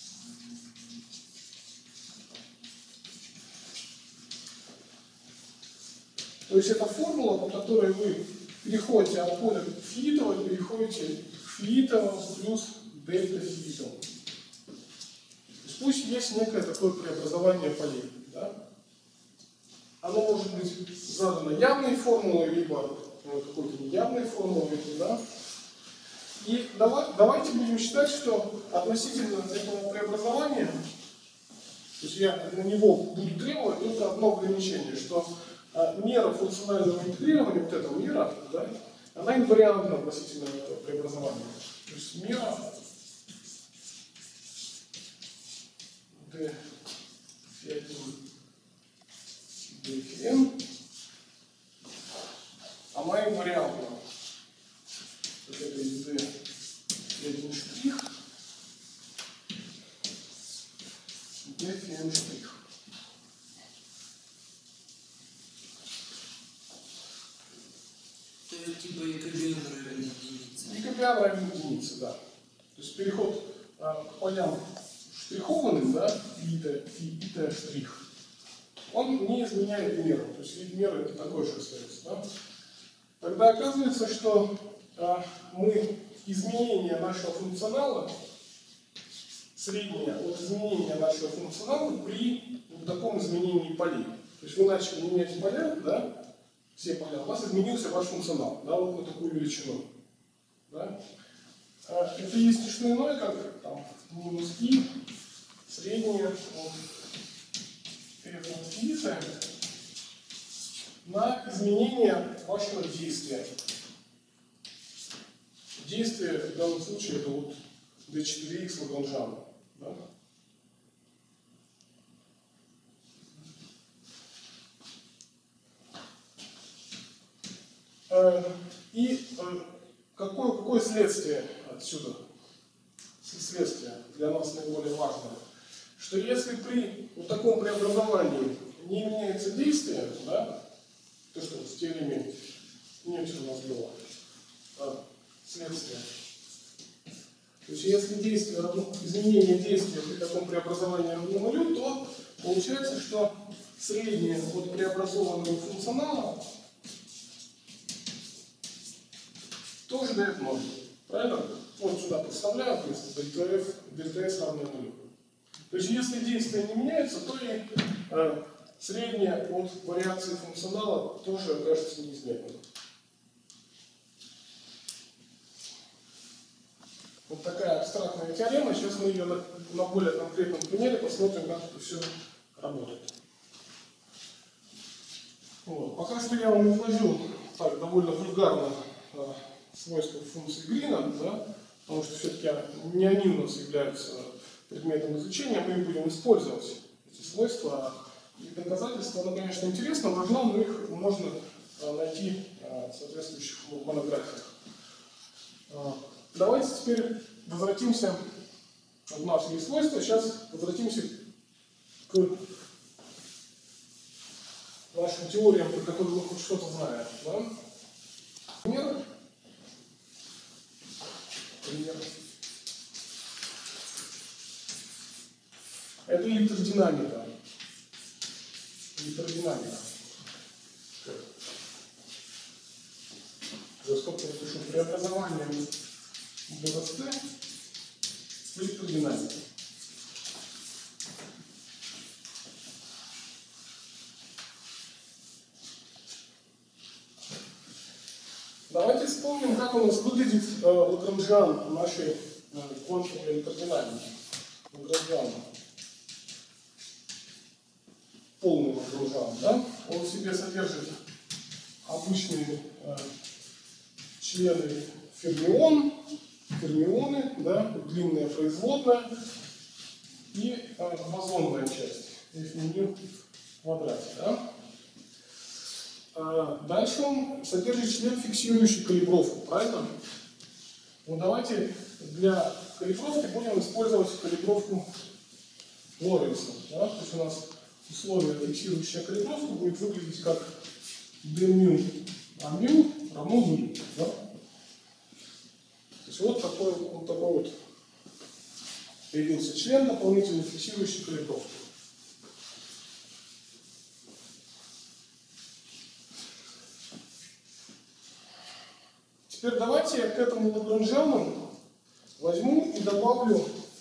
Speaker 1: То есть это формула, по которой вы переходите от поля фиитового, переходите к фиитовому плюс дельта фиитовому. То есть пусть есть некое такое преобразование полей. Да? Оно может быть задано явной формулой, либо какой-то неявной формулой. Да? И давайте будем считать, что относительно этого преобразования, то есть я на него буду требовать только одно ограничение, что мера функционального интегрирования, вот эта мера, да, она инвариантна относительно этого преобразования. То есть мера dφ1 dφn, она инвариантна. Вот это есть dφ1 штрих, dφn штрих.
Speaker 3: То есть типа якобиан равен единице.
Speaker 1: Якобиан равен единице, да. То есть переход к полям штрихованным, да, фи-ит штрих, он не изменяет меру. То есть вид меры это такой же остается. Да? Тогда оказывается, что мы изменение нашего функционала, среднее от изменения нашего функционала при вот таком изменении полей. То есть вы начали менять поля, да? Все поля, у вас изменился ваш функционал, да, вот на такую величину. Да? Это есть не что иное, как там, минус и среднее от фиита на изменение вашего действия. Действие в данном случае это вот d4x Лагранжана. Да? И какое следствие отсюда? Следствие для нас наиболее важное. Что если при вот таком преобразовании не меняется действие, да, то, что в теореме Ньютона у нас было, следствие. То есть если действие равно, изменение действия при таком преобразовании равно нулю, то получается, что среднее от преобразованного функционала тоже дает 0. Правильно? Вот сюда подставляю, то есть дельта S равно нулю. То есть если действие не меняется, то и среднее от вариации функционала тоже окажется неизменным. Вот такая абстрактная теорема. Сейчас мы ее на более конкретном примере посмотрим, как это все работает. Вот. Пока что я вам изложил так довольно вульгарно свойства функции Грина, да, потому что все-таки не они у нас являются предметом изучения, мы будем использовать эти свойства. И доказательства, ну, конечно, интересно, важно, но их можно найти в соответствующих монографиях. Давайте теперь возвратимся, у нас есть свойства, сейчас возвратимся к нашим теориям, про которые мы хоть что-то знаем. Да? Пример. Это электродинамика. Электродинамика. За сколько я пишу преобразование ДРСТ в электродинамике. Давайте вспомним, как у нас выглядит Лагранжиан нашей квантовой электродинамики. Лагранжиан. Полный Лагранжиан, да? Он в себе содержит обычные члены фермионы, да, длинная производная и бозонная часть, если не в квадрате. Да? Дальше он содержит член, фиксирующий калибровку, правильно? Ну, давайте для калибровки будем использовать калибровку Лоренца. Да? То есть у нас условие фиксирующая калибровка будет выглядеть как dμ μ равно нулю. Да? То есть вот такой вот появился член, дополнительно фиксирующий калибровку. Теперь давайте я к этому Лагранжиану возьму и добавлю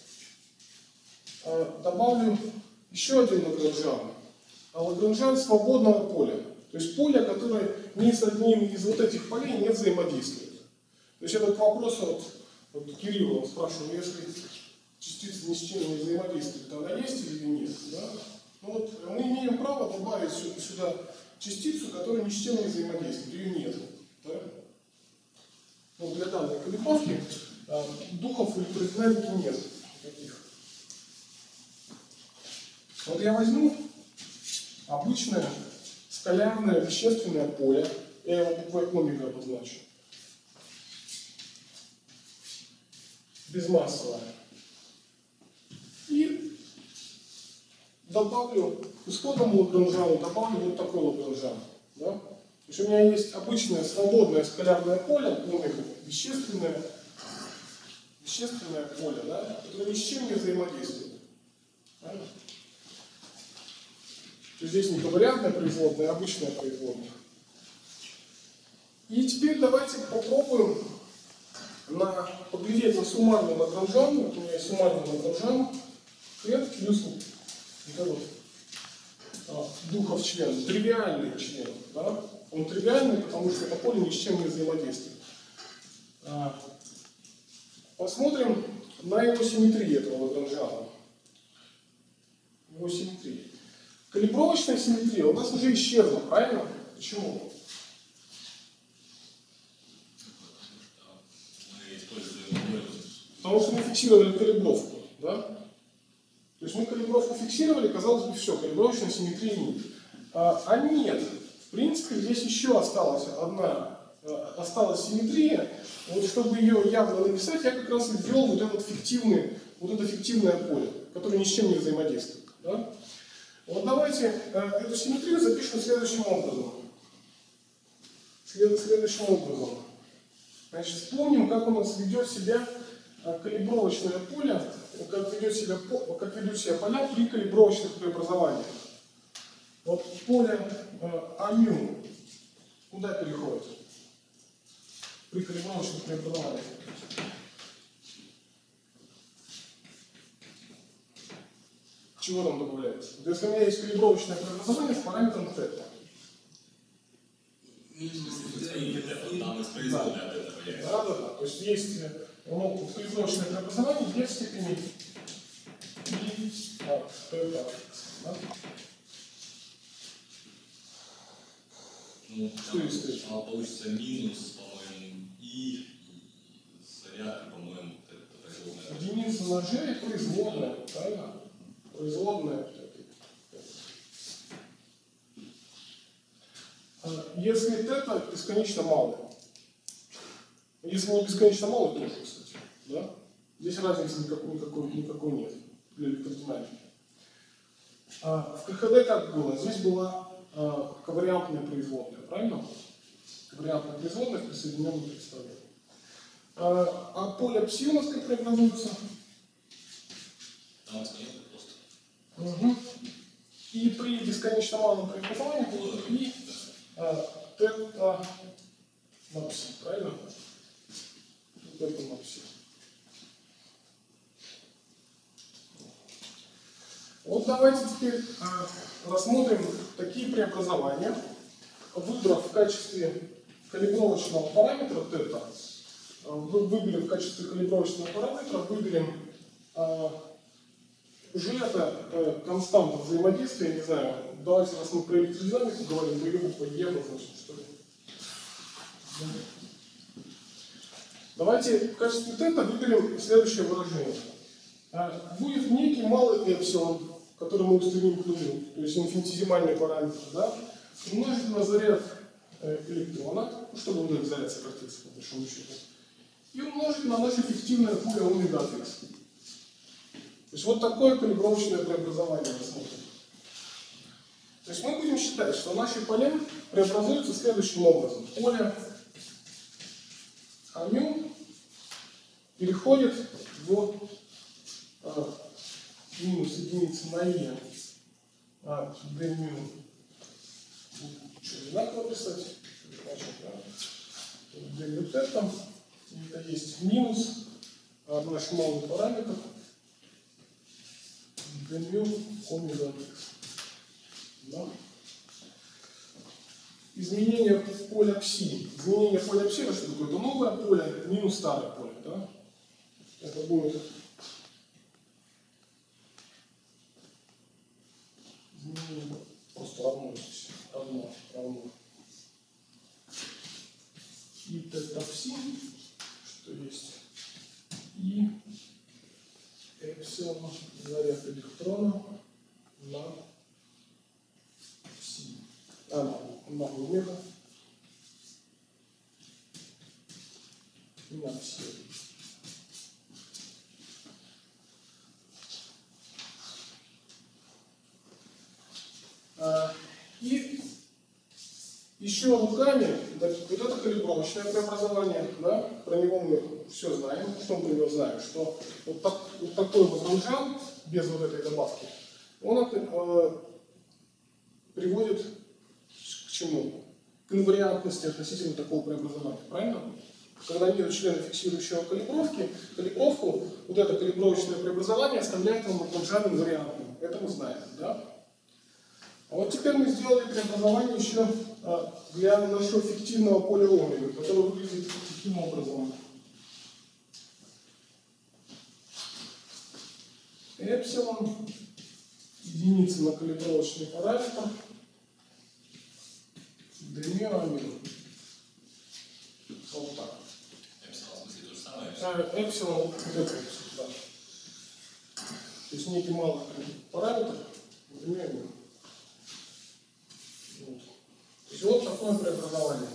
Speaker 1: еще один Лагранжиан. Лагранжиан свободного поля. То есть поле, которое ни с одним из вот этих полей не взаимодействует. То есть это к вопросу вот Кирилла, он спрашивал, если частица ни с чем не взаимодействует, то она есть или нет? Да? Ну вот, мы имеем право добавить сюда частицу, которая ни с чем не взаимодействует, ее нет. Да? Ну, для данной калибровки духов электродинамики нет никаких. Вот я возьму обычное скалярное вещественное поле, я его буквой омега обозначу, безмассовое, и добавлю к исходному Лагранжиану, добавлю вот такой Лагранжиан. Да? То есть у меня есть обычное свободное скалярное поле, омега, вещественное поле, да, которое ни с чем не взаимодействует. Правильно? То есть здесь не ковариантная производная, а обычная производная. И теперь давайте попробуем поглядеть на суммарный Лагранжиан. Вот у меня есть суммарный Лагранжиан, это плюс духов член, тривиальный член. Да? Он тривиальный, потому что это поле ни с чем не взаимодействует. Посмотрим на его симметрию этого Лагранжиана. Его симметрия. Калибровочная симметрия у нас уже исчезла, правильно? Почему? Потому что мы фиксировали калибровку. Да? То есть мы калибровку фиксировали, казалось бы, все, калибровочной симметрии нет. А нет. В принципе, здесь еще осталась симметрия. Вот чтобы ее явно написать, я как раз и ввел вот это фиктивное поле, которое ни с чем не взаимодействует. Да? Вот давайте эту симметрию запишем следующим образом. Значит, вспомним, как у нас ведет себя калибровочное поле, как ведут себя поля при калибровочных преобразованиях. Вот поле АμЮ куда переходит при калибровочных преобразованиях? Чего там добавляется? То есть у меня есть калибровочное преобразование с параметром θ.
Speaker 2: Там из производной от этого появится.
Speaker 1: Да. То есть есть калибровочное преобразование без степени и от θ. Да?
Speaker 2: Ну, там получится минус, по-моему, и заряд, по-моему, это производная.
Speaker 1: Единица на G производная, правильно? Производная. Если θ бесконечно малое. Если не бесконечно мало, то тоже, кстати. Да? Здесь разницы никакой нет для электродинамики. В КХД как было? Здесь была ковариантная производная, правильно? Ковариантная производная в присоединенном представлении. А поле пси у нас как преобразуется? Угу. И при бесконечно малом преобразовании будет и θ на пси, правильно? Это на пси. Вот давайте теперь рассмотрим такие преобразования, выбрав в качестве калибровочного параметра θ. Выберем в качестве калибровочного параметра, выберем G это константа взаимодействия, не знаю, давайте раз мы про электродинамику говорим, то ее буква Е значит, что ли. Давайте в качестве θ выберем следующее выражение. Будет некий малый эпсилон, который мы устремим к нулю, то есть инфинитизимальный параметр, да, умножить на заряд электрона, чтобы умножить заряд сократиться, по большому счету, и умножить на наше фиктивное поле омега от x. То есть вот такое калибровочное преобразование мы смотрим. То есть мы будем считать, что наши поля преобразуются следующим образом. Поле амю переходит в минус единицы на е d мю. Что, одинаково писать? d мю t там. Это есть минус наш новый параметр d мю омега x. Да? Изменение поля пси. Изменение поля пси, это что такое? Это новое поле минус старое поле. Да? Это будет изменение просто равно здесь. Равно. И θ пси, что есть и эпсилон заряд электрона на пси. На омега и на пси. И еще руками, вот это калибровочное преобразование, да, про него мы все знаем. Что мы про него знаем? Что вот такой вот ранжан, без вот этой добавки, он приводит к чему? К инвариантности относительно такого преобразования. Правильно? Когда нет члена фиксирующего калибровку, вот это калибровочное преобразование оставляет нам ранжан инвариантным. Это мы знаем. Да? А вот теперь мы сделали преобразование еще для нашего фиктивного поля омега, которое выглядит таким образом. Эпсилон, единица на калибровочный параметр, d мю омега. Вот так.
Speaker 2: Эпсилон, в смысле, то же самое?
Speaker 1: Эпсилон, да. То есть некий малый параметр, d мю омега. То есть вот такое преобразование.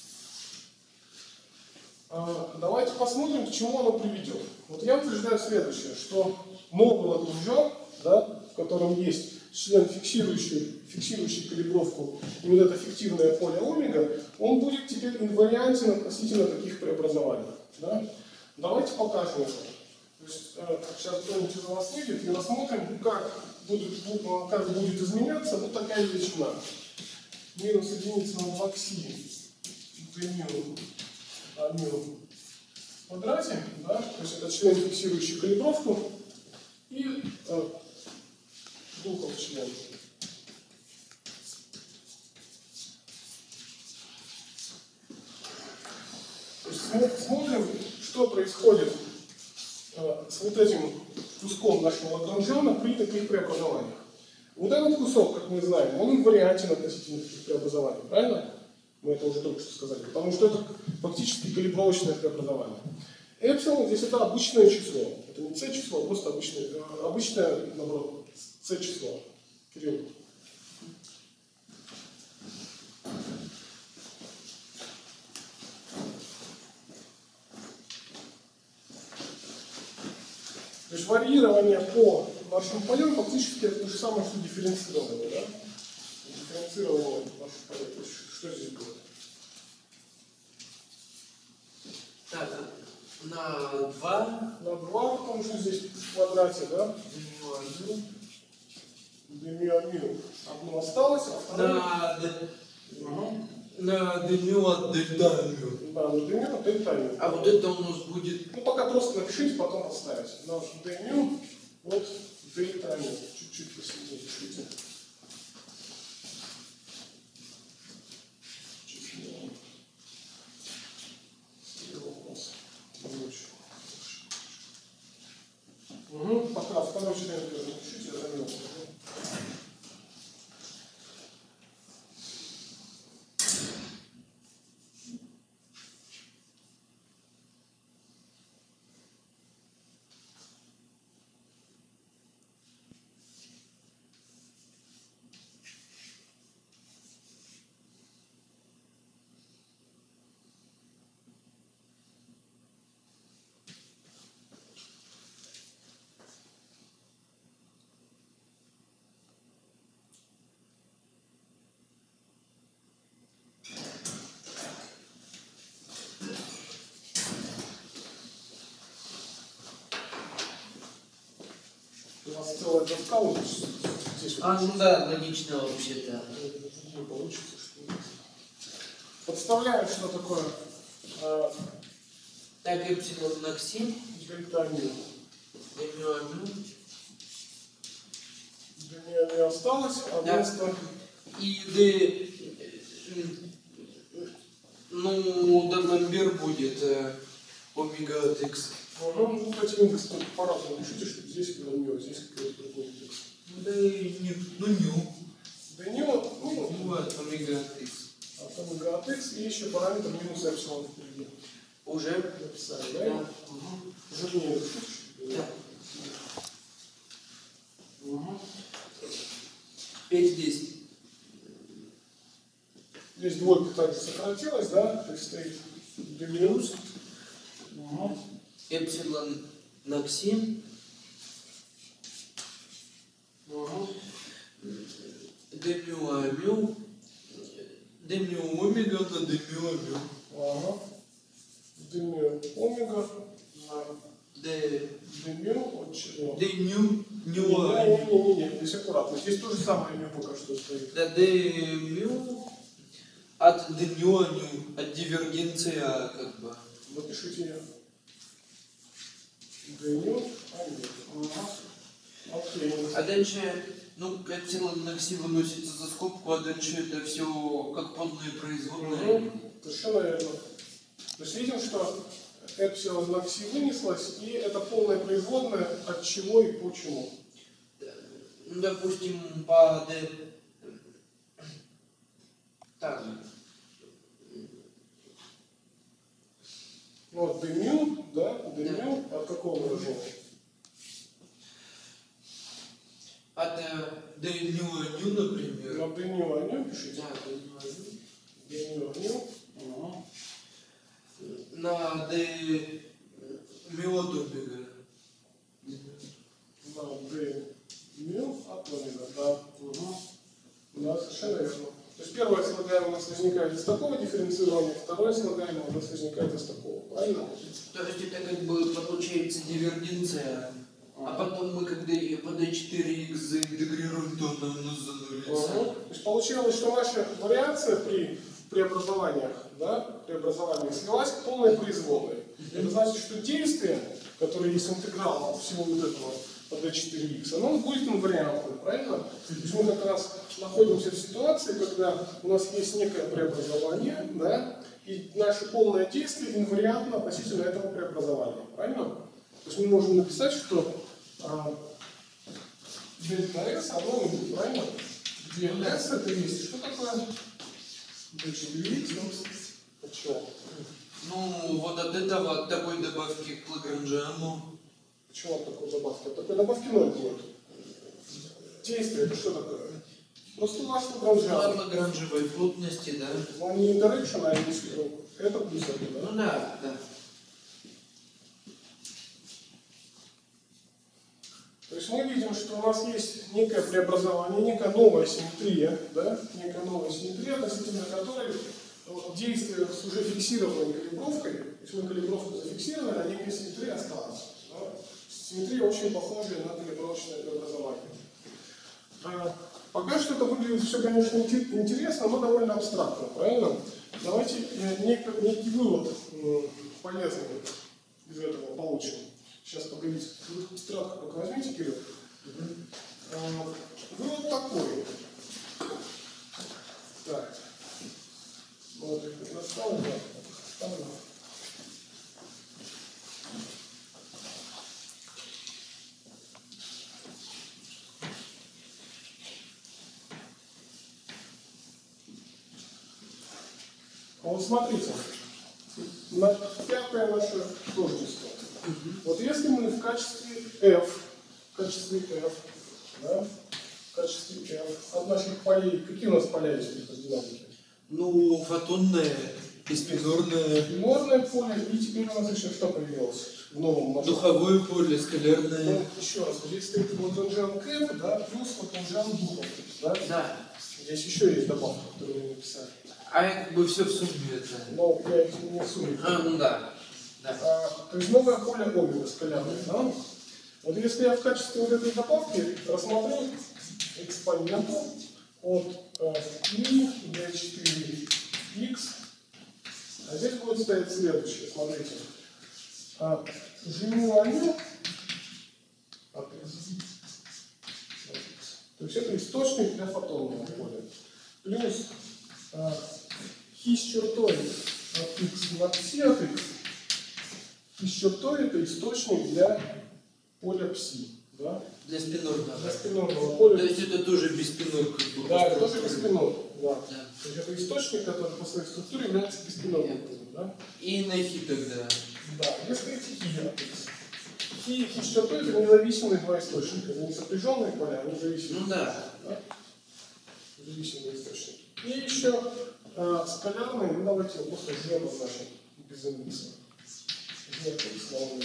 Speaker 1: Давайте посмотрим, к чему оно приведет. Вот я утверждаю следующее, что новый лагранжан, да, в котором есть член, фиксирующий калибровку, и вот это фиктивное поле омега, он будет теперь инвариантен относительно таких преобразований. Да? Давайте покажем это. То есть, сейчас кто-нибудь из вас видит, и рассмотрим, как будет изменяться вот такая величина. Минус единица на 2 кси d мю в квадрате, да, то есть это член, фиксирующий калибровку, и Духов член. То есть смотрим, что происходит с вот этим куском нашего лагранжана при таких преобразованиях. Вот этот кусок, как мы знаем, он инвариантен относительно таких преобразований, правильно? Мы это уже только что сказали, потому что это фактически калибровочное преобразование. Эпсилон здесь это обычное число. Это не c число, а просто обычное, наоборот, c число. Кирилл. То есть варьирование по нашим полям фактически это то же самое, что дифференцирование, да? Дифференцирование наших полей. То есть что здесь будет?
Speaker 3: Так, на 2.
Speaker 1: На 2, потому что здесь в квадрате, да? Демиамин. Одно осталось, а второе...
Speaker 3: На дымю от дельтамю.
Speaker 1: Да, на демио, дельтамин.
Speaker 3: А вот это у нас будет...
Speaker 1: Ну, пока просто напишите, потом поставите. Наш демио, вот дельтамин. Чуть-чуть посильнее пишите. Число. Пока второй член напишите, я заметил. У нас целая доска вот здесь вот.
Speaker 3: А, ну да, логично вообще-то.
Speaker 1: Не получится, что подставляем, что такое
Speaker 3: Так, эпсилон на ксиль.
Speaker 1: дельтамин.
Speaker 3: Демиамин.
Speaker 1: Не осталось, а
Speaker 3: Да.
Speaker 1: вместо...
Speaker 3: И ну, дамбер будет омега от x.
Speaker 1: Ну, кстати, индекс только по-разному пишите, что здесь нее, здесь какой-то другой индекс.
Speaker 3: Да и не, ну ню.
Speaker 1: Да не вот, ну,
Speaker 3: Ну, от омега от x.
Speaker 1: от омега от x и еще параметр минус эпсилон впереди.
Speaker 3: Уже?
Speaker 1: Написали, да?
Speaker 3: Да.
Speaker 1: Жирнее пишите.
Speaker 3: Да.
Speaker 1: Угу.
Speaker 3: 5-10.
Speaker 1: Здесь двойка также сократилась, да? То есть стоит минус. Угу.
Speaker 3: Эпсилон на ксиль.
Speaker 1: Угу.
Speaker 3: Демиамю. Демиу омега на демиамю.
Speaker 1: Ага. Демио омега на демио от чего?
Speaker 3: Деню.
Speaker 1: Не, здесь аккуратно. Здесь то же самое имя пока что стоит.
Speaker 3: Да демю. От денюаню. От дивергенция как бы.
Speaker 1: Напишите ее. Демио, а нет. Ага. Окей.
Speaker 3: А дальше, ну, эпсилон на кси выносится за скобку, а дальше это все как полные производные.
Speaker 1: Угу. Совершенно верно. То есть видим, что эпсилон на кси вынеслась, и это полная производная от чего и почему.
Speaker 3: Ну, допустим, по d. Так.
Speaker 1: Вот демио, да? Демио от какого выражения?
Speaker 3: От денюаню, например.
Speaker 1: На демио аню пишите.
Speaker 3: Да, денюаню.
Speaker 1: Демио аню. Угу.
Speaker 3: На d миот омега.
Speaker 1: На демио от омега, да. Угу. Да, совершенно верно. То есть первое слагаемое у нас возникает из такого дифференцирования, второе слагаемое у нас возникает из такого, правильно?
Speaker 3: То есть это как бы получается дивергенция. А потом мы, когда по d4x заинтегрируем, то она у нас занулится.
Speaker 1: То есть получилось, что наша вариация при преобразованиях, да, преобразованиях слилась к полной производной. Это значит, что действие, которое есть интеграл всего вот этого по d4x, оно будет инвариантным, правильно? То есть мы как раз находимся в ситуации, когда у нас есть некое преобразование, да, и наше полное действие инвариантно относительно этого преобразования, правильно? То есть мы можем написать, что дельта S равно нулю, правильно? Где S это есть, что такое? d4x, почему?
Speaker 3: Ну, вот от этого, от такой добавки к Лагранжиану.
Speaker 1: Почему от такой добавки? От такой добавки 0 будет. Действие это что такое? Просто у нас
Speaker 3: Ну, от
Speaker 1: Лагранжиан.
Speaker 3: лагранжевой плотности, да.
Speaker 1: Но не интеракшн, а не скрыл. Это плюс 1, да?
Speaker 3: Ну да, да.
Speaker 1: То есть мы видим, что у нас есть некое преобразование, некая новая симметрия, да? Некая новая симметрия, относительно которой действие с уже фиксированной калибровкой, то есть мы калибровку зафиксировали, а некая симметрия осталась. Да? Симметрия очень похожая на калибровочное преобразование. Пока что это выглядит все, конечно, интересно, но довольно абстрактно, правильно? Давайте некий вывод полезный из этого получим. Сейчас погодите, вы тетрадку пока возьмите, Кирилл. Вывод такой. Так. Вот, это настало, да, оставлю. Вот смотрите, пятое наше тождество. Вот если мы в качестве F, да, в качестве F от наших полей, какие у нас поля есть в динамике?
Speaker 3: Ну, фотонное, беспризорное,
Speaker 1: Бинорное поле, и теперь у нас еще что появилось в новом маршруте?
Speaker 3: духовое поле,
Speaker 1: Ну,
Speaker 3: скалярное.
Speaker 1: еще раз, здесь стоит Лагранжиан Кэп, да, плюс Лагранжиан Духов, да?
Speaker 3: Да.
Speaker 1: Здесь еще есть добавка, которую мы написали.
Speaker 3: А я как бы все в сумме это.
Speaker 1: Но я их не суммирую.
Speaker 3: Ну да. Да.
Speaker 1: То есть новое поле омега скалярное, да? Вот если я в качестве вот этой добавки рассмотрю экспоненту от и d4x, а здесь будет стоять следующее, смотрите. G-1 от x. То есть это источник для фотонного поля. Плюс хи с чертой от x на пси от x. И с чертой это источник для поля пси. Да?
Speaker 3: Для спинорного.
Speaker 1: Для спинорного поля.
Speaker 3: То есть это тоже беспинор как бы.
Speaker 1: Да, это тоже беспинор. Да.
Speaker 3: Да.
Speaker 1: То есть это источник, который по своей структуре является беспинорным. Да?
Speaker 3: И на хи тогда.
Speaker 1: Да, если эти хи от x. Хи с чертой это независимые два источника. Это не сопряженные поля, а независимые.
Speaker 3: Ну да.
Speaker 1: Да? Независимые источники. И еще скалярные, ну давайте его просто g обозначим без индекса. G от x на омега.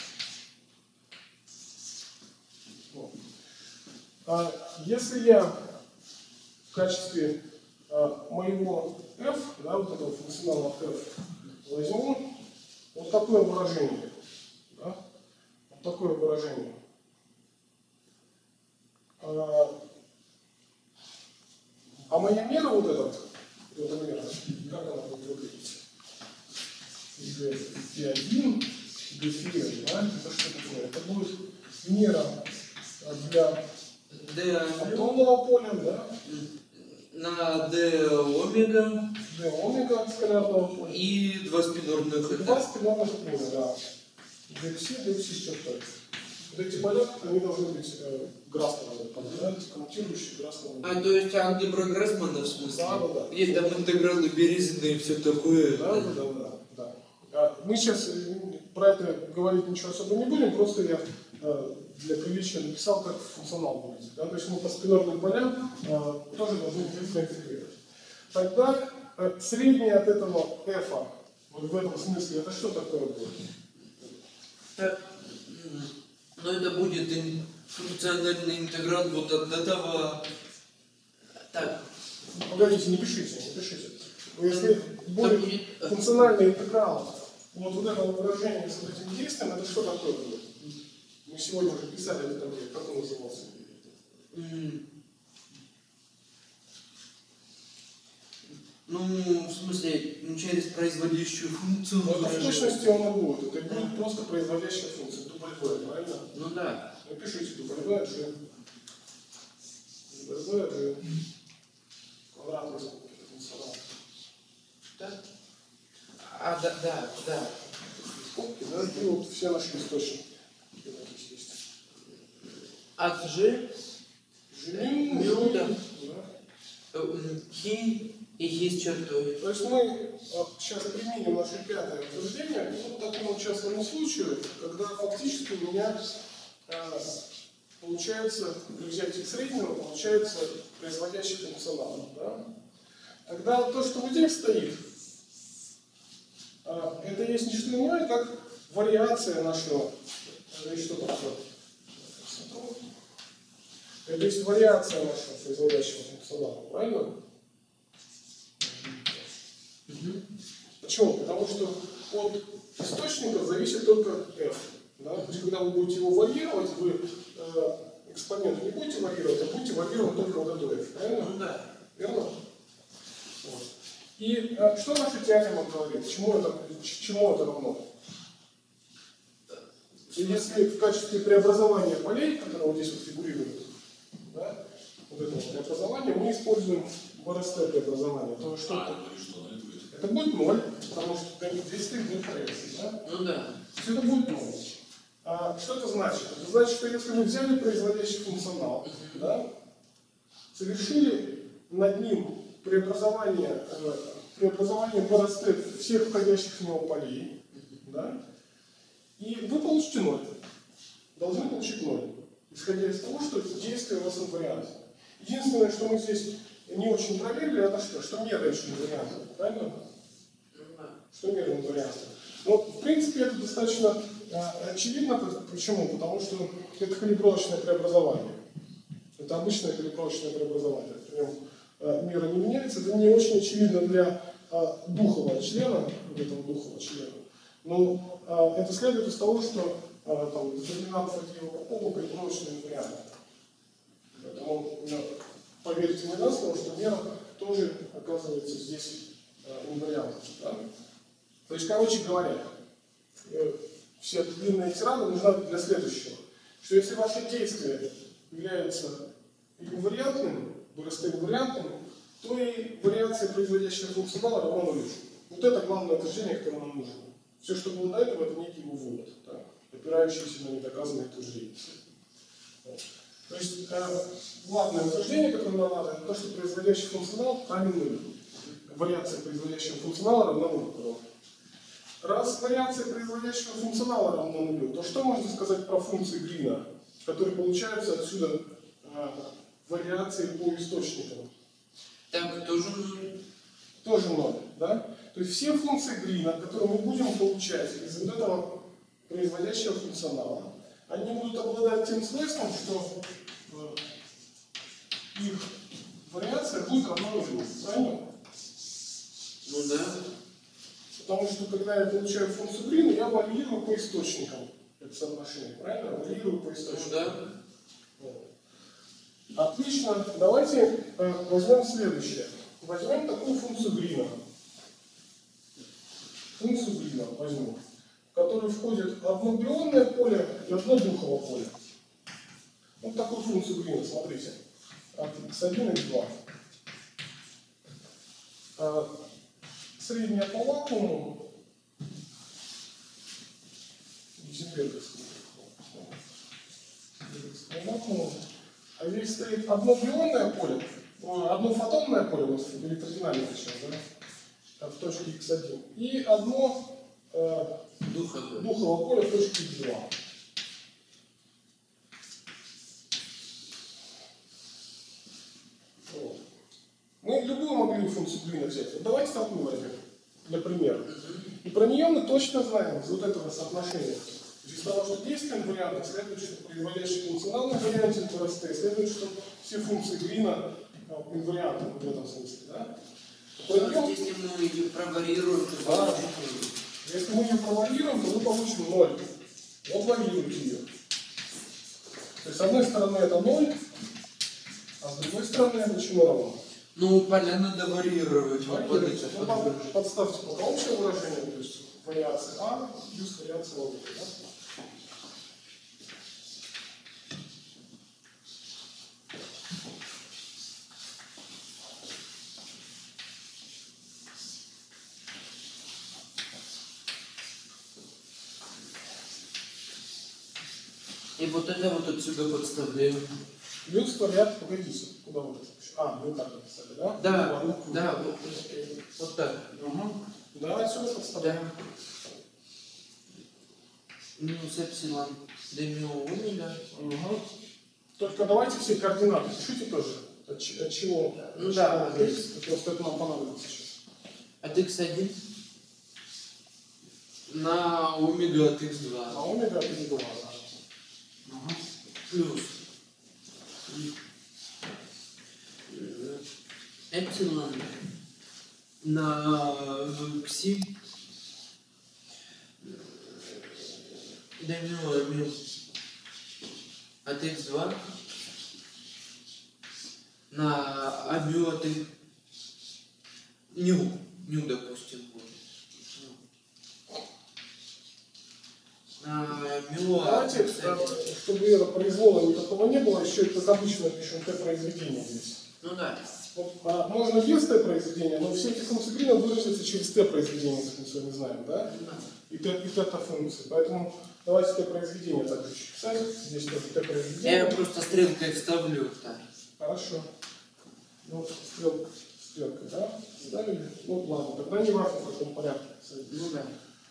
Speaker 1: Если я в качестве моего f, да, вот этого функционала от f, возьму вот такое выражение, да, вот такое выражение, а моя мера вот эта мера, как она будет выглядеть? P1, P да, это что такое? Это будет мера для фотонного поля, да?
Speaker 3: На d омега
Speaker 1: D омега скалярного поля.
Speaker 3: и два спинорных.
Speaker 1: Два спинорных поля, да. DFC с чертой. Вот эти поля, они должны быть Грассмановые, да? Коммутирующие Грассмановые.
Speaker 3: А, то есть ангебра Грассмана в смысле?
Speaker 1: Да, да, да.
Speaker 3: Есть там интегралы Березина и все такое.
Speaker 1: Да. Мы сейчас про это говорить ничего особо не будем, просто я для приличия написал, как функционал выглядит. Да? То есть мы по спинорным полям тоже должны проинтегрировать. Тогда среднее от этого f, вот в этом смысле, это что такое будет?
Speaker 3: Так, но это будет функциональный интеграл вот от этого. Так.
Speaker 1: Погодите, не пишите. Если будет функциональный интеграл вот этого выражения с этим действием, это что такое будет? Мы сегодня уже писали этот объект, как он назывался?
Speaker 3: Ну, в смысле, через производящую функцию.
Speaker 1: Но это в точности он и будет. Это будет просто производящая функция, W, правильно?
Speaker 3: Ну да.
Speaker 1: Напишите W, G. W, G. Квадратный функционал.
Speaker 3: Так. А, да.
Speaker 1: Скобки, да? И вот все наши источники. Есть.
Speaker 3: От G,
Speaker 1: G,
Speaker 3: ну, да.
Speaker 1: да.
Speaker 3: Хи И есть чертой.
Speaker 1: То есть мы сейчас применим наше пятое утверждение к вот такому частному случаю, когда фактически у меня получается, при взятии среднего, получается производящий функционал. Да? Тогда то, что вот здесь стоит, это есть не что иное, как вариация нашего. Это есть что такое? Это есть вариация нашего производящего функционала, правильно? Почему? Потому что от источника зависит только f. Да? То есть, когда вы будете его варьировать, вы экспонент не будете варьировать, а будете варьировать только вот эту f. Правильно?
Speaker 3: Ну да.
Speaker 1: Верно? Вот. И что наша теорема говорит? Чему это равно? Если в качестве преобразования полей, которые вот здесь вот фигурируют, да, вот этого преобразования, мы используем БРСТ преобразование, то что это будет 0, потому что здесь стоит дифференция. Да?
Speaker 3: Ну да.
Speaker 1: Все это будет 0. Что это значит? Это значит, что если мы взяли производящий функционал, да, совершили над ним преобразование БРСТ всех входящих в него полей, да, и вы получите 0. Должны получить 0. Исходя из того, что действие у вас инвариант. Единственное, что мы здесь не очень проверили, это что? Что мера еще инварианта. Правильно? Что мера инварианта. Но, в принципе, это достаточно очевидно. Почему? Потому что это калибровочное преобразование. Это обычное калибровочное преобразование. В нем мера не меняется. Это не очень очевидно для духового члена, вот этого духового члена. Но это следует из того, что там, детерминант Фадеева по полу калибровочный инвариант. Поэтому поверьте мне на слово, что мера тоже оказывается здесь инвариантом. Да? То есть, короче говоря, все длинные тирады нужны для следующего. Что если ваше действие является инвариантным, БРСТ инвариантным, то и вариация производящего функционала равна нулю. Вот это главное утверждение, которое нам нужно. Все, что было до этого, это некий вывод, да, опирающийся на недоказанные утверждения. Вот. То есть главное утверждение, которое нам надо, это то, что производящий функционал равен нулю. Вариация производящего функционала равна нулю. Раз вариация производящего функционала равна нулю, то что можно сказать про функции Грина, которые получаются отсюда вариации по источникам?
Speaker 3: Так, тоже 0.
Speaker 1: Тоже 0, да? То есть все функции Грина, которые мы будем получать из вот этого производящего функционала, они будут обладать тем свойством, что их вариация будет равна нулю. Правильно?
Speaker 3: Ну да.
Speaker 1: Потому что когда я получаю функцию Грина, я варьирую по источникам это соотношение. Правильно? Варьирую по источникам.
Speaker 3: Ну да.
Speaker 1: Вот. Отлично. Давайте возьмем следующее. Возьмем такую функцию Грина. Функцию Грина возьму, в которую входит одно бионное поле и одно духовое поле. Вот такую функцию Грина, смотрите. От x1 и x2. Средняя по вакууму. А здесь стоит одно бионное поле, одно фотонное поле, вот электродинамика сейчас, да, в точке x1, и одно духовое поле в точке x2. Вот. Мы любую могли функцию Грина взять. Вот давайте такую возьмем, для примера. И про нее мы точно знаем из вот этого соотношения. Из того, что действие инварианта, следует, что производящий функционал инвариантен БРСТ, следует, что все функции Грина инварианты в этом смысле. Да?
Speaker 3: Если мы ее проварируем, то получим 0.
Speaker 1: Если мы ее проварируем, то мы получим 0. Вот варьируйте ее. То есть с одной стороны это 0, а с другой стороны это чему равно?
Speaker 3: Ну, поля надо варьировать.
Speaker 1: Варьируйте. Ну, подставьте пока общее выражение, то есть вариация А плюс вариация О. Да?
Speaker 3: И вот это вот отсюда подставляем.
Speaker 1: Плюс вариация, погодите, куда вот это вообще? вы так написали, да?
Speaker 3: Да,
Speaker 1: Ладно.
Speaker 3: да, вот так.
Speaker 1: Угу. Да, отсюда подставляем.
Speaker 3: Минус эпсилон d mu омега.
Speaker 1: Угу. Только давайте все координаты пишите тоже. От чего?
Speaker 3: Ну да,
Speaker 1: от x, просто это нам понадобится сейчас.
Speaker 3: От x1 на омега от x2.
Speaker 1: А омега от x2, да. Угу.
Speaker 3: Плюс эпсилон на кси d mu от x2 на амю от x ню, допустим, будет. На мю от
Speaker 1: Давайте,
Speaker 3: x1.
Speaker 1: чтобы это произвола никакого не было, еще как обычно пишем Т-произведение здесь.
Speaker 3: Ну да.
Speaker 1: Вот, можно без Т-произведения, но все эти функции грина выразятся через Т-произведение, как мы с вами знаем, да?
Speaker 3: Да.
Speaker 1: И тета-функции. Поэтому давайте Т-произведение также писать. Здесь тоже Т-произведение.
Speaker 3: Я просто стрелкой вставлю. Да.
Speaker 1: Хорошо. Ну, стрелкой, да? Ставили? Ну, ладно, тогда не важно, в каком порядке.
Speaker 3: Ну да.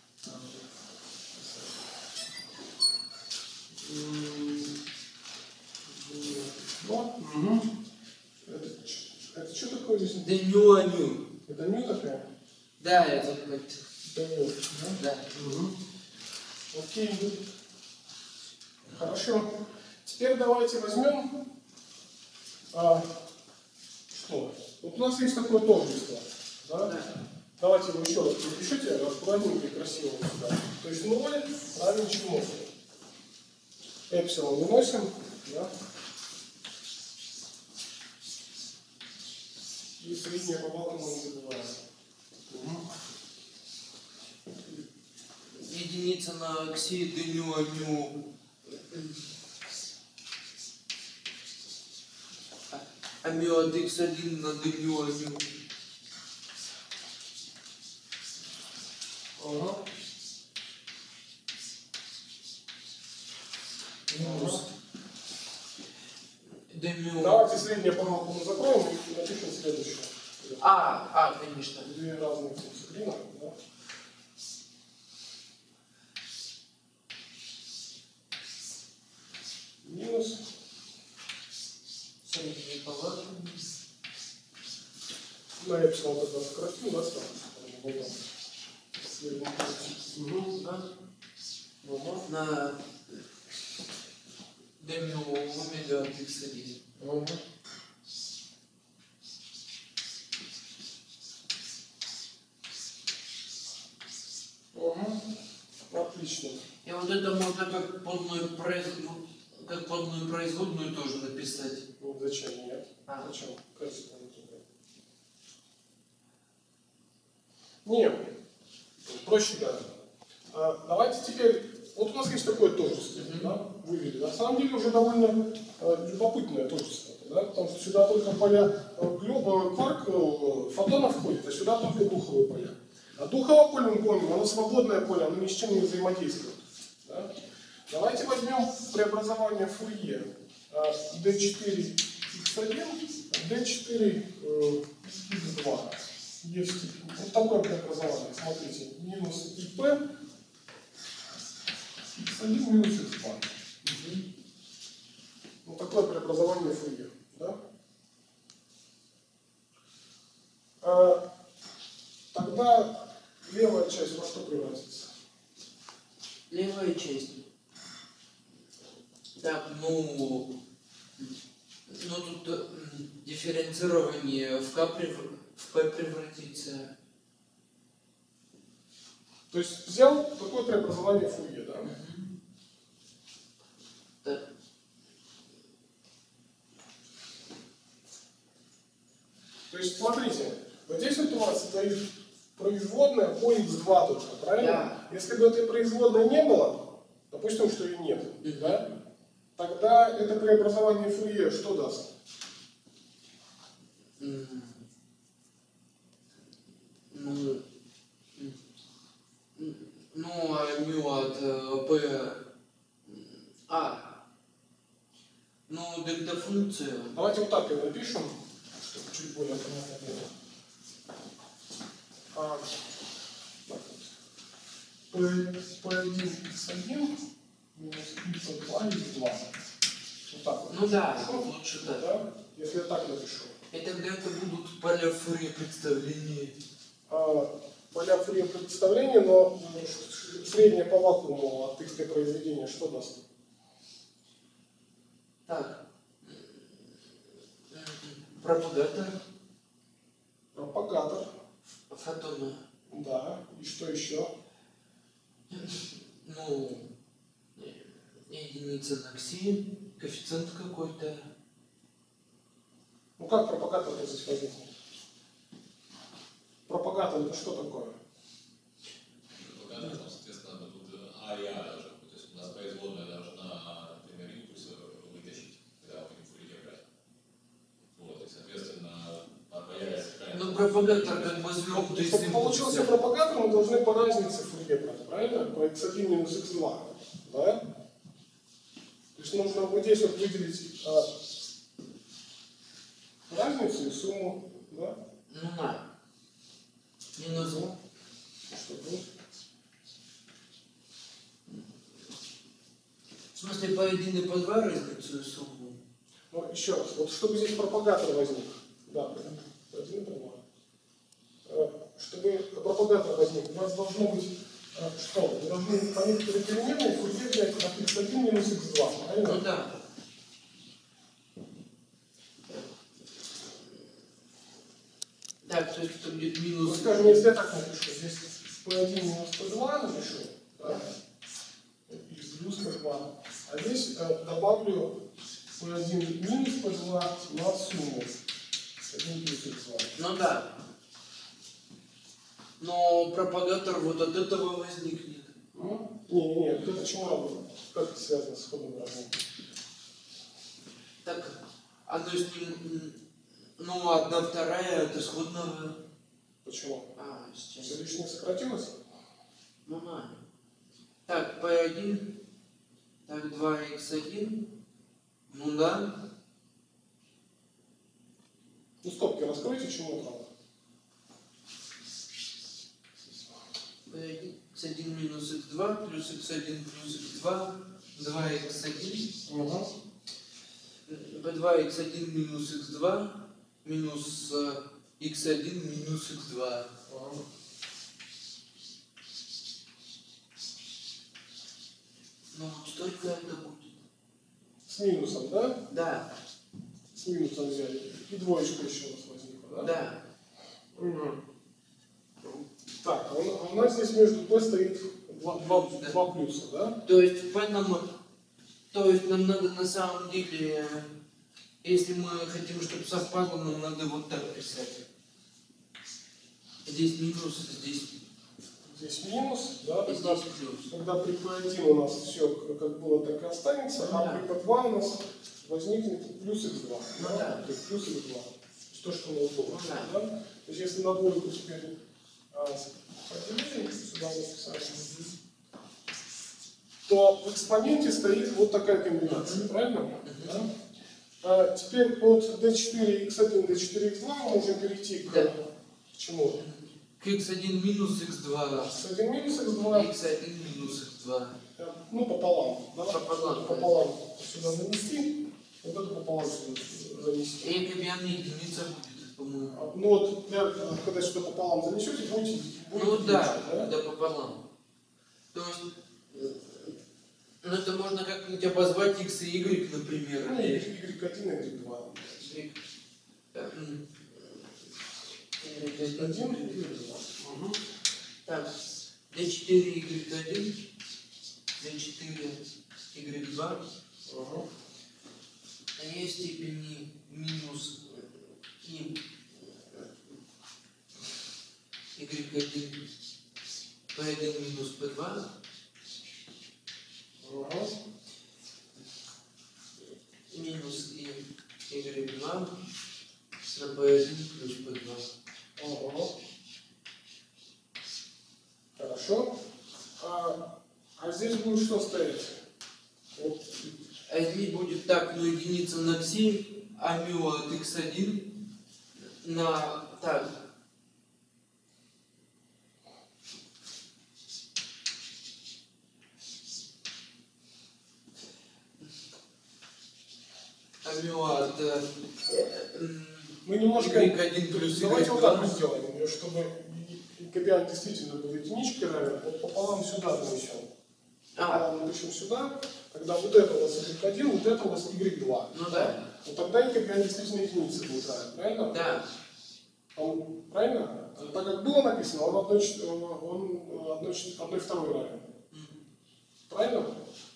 Speaker 1: Угу. Это что такое здесь?
Speaker 3: Да ню аню.
Speaker 1: Это ню такая?
Speaker 3: Да, это как.
Speaker 1: Это ню, да?
Speaker 3: Да.
Speaker 1: Угу. Окей. Хорошо. Теперь давайте возьмем... что? Вот у нас есть такое тождество. Да?
Speaker 3: Да.
Speaker 1: Давайте его еще раз напишите, аккуратненько и красиво сюда. То есть 0 равен чему? Эпсилон выносим. Да? И среднее по балкам мы не забываем.
Speaker 3: Единица на кси d ню аню. Амю от x1 на d ню аню.
Speaker 1: Ага.
Speaker 3: Минус d мю.
Speaker 1: Давайте среднее по балкам мы закроем и напишем следующее.
Speaker 3: Конечно.
Speaker 1: Две разные функции грина. Да? Минус.
Speaker 3: Средний по вакууму.
Speaker 1: На эпсилон тогда сократим, да, сразу? Угу.
Speaker 3: На d мю омега от x1.
Speaker 1: Угу. Угу. Отлично.
Speaker 3: И вот это можно как подную производную тоже написать.
Speaker 1: Ну, зачем нет?
Speaker 3: А.
Speaker 1: Зачем? Кажется, нет. Проще даже. Давайте теперь, вот у нас есть такое тождество, да, вывели. На самом деле уже довольно любопытное тождество, да, потому что сюда только поля кварк, фотонов входит, а сюда только духовые поля. А духовое поле, мы помним, оно свободное поле, оно ни с чем не взаимодействует. Да? Давайте возьмем преобразование Фурье d4 x1, d4 x2. Е в степени. Вот такое преобразование. Смотрите, минус ИП, x1 минус x2. Вот такое преобразование Фурье. Да? Тогда левая часть во что превратится?
Speaker 3: Левая часть. Так, ну тут дифференцирование в P превратится.
Speaker 1: То есть взял такое преобразование Фурье, да?
Speaker 3: Так.
Speaker 1: То есть смотрите, вот здесь вот у вас стоит производная по x2 только, правильно?
Speaker 3: Да.
Speaker 1: Если бы этой производной не было, допустим, что ее нет, да? Тогда это преобразование Фурье что даст?
Speaker 3: Ну, мю от P. Ну, дельта функция.
Speaker 1: Давайте вот так ее напишем. чтобы чуть более понятно было. P1 x1 минус p2 x2. Вот так вот.
Speaker 3: Ну да,
Speaker 1: Хорошо?
Speaker 3: лучше так.
Speaker 1: Да? Если я так напишу.
Speaker 3: И тогда это будут поля Фурье представления.
Speaker 1: Поля Фурье представления, но среднее по вакууму от x произведения что даст?
Speaker 3: Так. Пропагатор.
Speaker 1: Пропагатор.
Speaker 3: Фотона.
Speaker 1: Да. И что еще?
Speaker 3: Ну, единица на кси, коэффициент какой-то.
Speaker 1: Ну как пропагатор здесь возникнет? Пропагатор это что такое?
Speaker 2: Пропаганда, там, соответственно, тут А и А даже. То есть у нас производная должна, например, импульс вытащить, когда мы будем Фурье брать. Вот, и, соответственно, появится какая-то...
Speaker 3: Ну, пропагатор как бы звёк, то есть
Speaker 1: Чтобы получился пропагатор, мы должны по разнице Фурье брать, правильно? По x1 минус x2. Да? То есть нужно вот здесь вот выделить разницу и сумму. Да?
Speaker 3: Ну на. Минус.
Speaker 1: Что будет?
Speaker 3: В смысле по 1 и по 2 разницу и сумму?
Speaker 1: Ну, еще раз, вот чтобы здесь пропагатор возник, да, один и чтобы пропагатор возник, у нас должно быть, что? Мы должны по некоторой переменной Фурье взять от x1 минус x2, правильно?
Speaker 3: Ну да. Так, то есть это будет
Speaker 1: Ну,
Speaker 3: минус.
Speaker 1: скажем, если я так напишу, здесь P1 минус P2 напишу, да, и плюс P2, а здесь добавлю P1 минус P2 на сумму 1 плюс x2.
Speaker 3: Ну да. Но пропагатор вот от этого возникнет.
Speaker 1: Не, вот это чему работает? Как это связано с ходом выражения?
Speaker 3: Так, оно с ним, ну, 1/2 это сходного.
Speaker 1: Почему?
Speaker 3: Сейчас.
Speaker 1: Все лишнее сократилось?
Speaker 3: Ну да. Так, P1, так 2x1, ну да.
Speaker 1: Ну, скобки раскройте, чему это равно?
Speaker 3: P1, x1 минус x2 плюс x1 плюс x2, 2x1.
Speaker 1: Угу.
Speaker 3: P2 x1 минус x2 минус x1 минус x2. Ну, столько это будет.
Speaker 1: С минусом, да?
Speaker 3: Да,
Speaker 1: С минусом взяли. И двоечка еще у нас возникла, да?
Speaker 3: да.
Speaker 1: Угу. Так, а у нас здесь между P стоит два плюса, да?
Speaker 3: То есть нам надо на самом деле, если мы хотим, чтобы совпало, нам надо вот так писать. Здесь минус, здесь
Speaker 1: Здесь минус, да?
Speaker 3: и
Speaker 1: Тогда,
Speaker 3: здесь плюс.
Speaker 1: когда при P1 у нас все как было, так и останется, а
Speaker 3: Да.
Speaker 1: при P2 у нас возникнет плюс x2.
Speaker 3: Ну
Speaker 1: Да?
Speaker 3: да.
Speaker 1: То есть плюс x2. То есть то, что мы удобно.
Speaker 3: Ну да.
Speaker 1: Да? То есть если на двойку теперь поделили, сюда написали, то в экспоненте стоит вот такая комбинация, правильно? Да? Теперь от d4 x1 d4 x2 мы можем перейти к,
Speaker 3: Да.
Speaker 1: к чему?
Speaker 3: К x1 минус x2,
Speaker 1: X1 минус x2,
Speaker 3: x1 минус x2.
Speaker 1: ну пополам. Да?
Speaker 3: Пополам.
Speaker 1: Пополам сюда занести, вот это пополам сюда занести.
Speaker 3: И эквивалентная единица будет, по-моему.
Speaker 1: Ну вот, когда сюда пополам занесете, будете
Speaker 3: Ну да,
Speaker 1: да?
Speaker 3: да, пополам. То есть, ну это можно как-нибудь обозвать x и y, например.
Speaker 1: Ну,
Speaker 3: или
Speaker 1: y1, y2.
Speaker 3: y. Y1,
Speaker 1: Один и y2. Угу.
Speaker 3: Так, d4 y1, d4 y2,
Speaker 1: Угу.
Speaker 3: e степени минус и y1, p1 минус p2,
Speaker 1: Угу.
Speaker 3: минус и y2 на p1 плюс p2.
Speaker 1: Угу. Хорошо. А здесь будет что стоять? Вот.
Speaker 3: А здесь будет так, ну единица на кси, а мю от x1 Так. Амилад.
Speaker 1: Мы немножко...
Speaker 3: Y1 плюс
Speaker 1: Давайте вот так
Speaker 3: Y2.
Speaker 1: вот сделаем, чтобы копиант действительно был единичкой равен, вот пополам сюда занесем. Пополам напишем сюда, тогда вот это у вас y1, вот это у вас y2.
Speaker 3: Ну да.
Speaker 1: Вот тогда и копиант действительно единицы будет равен, правильно?
Speaker 3: Да.
Speaker 1: Правильно? Так как было написано, он одной второй равен. Правильно?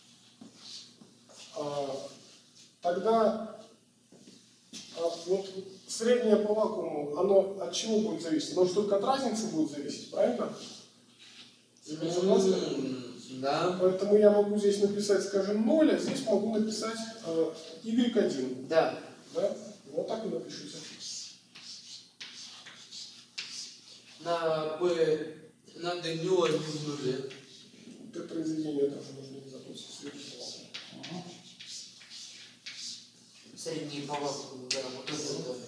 Speaker 1: Тогда вот среднее по вакууму, оно от чего будет зависеть? Оно же только от разницы будет зависеть, правильно?
Speaker 3: Да.
Speaker 1: Поэтому я могу здесь написать, скажем, 0, а здесь могу написать y1.
Speaker 3: Да.
Speaker 1: Да? Вот так и напишите.
Speaker 3: На P надо не в нуле.
Speaker 1: Это произведение тоже нужно не забыть.
Speaker 3: Средний по вакууму, да, вот это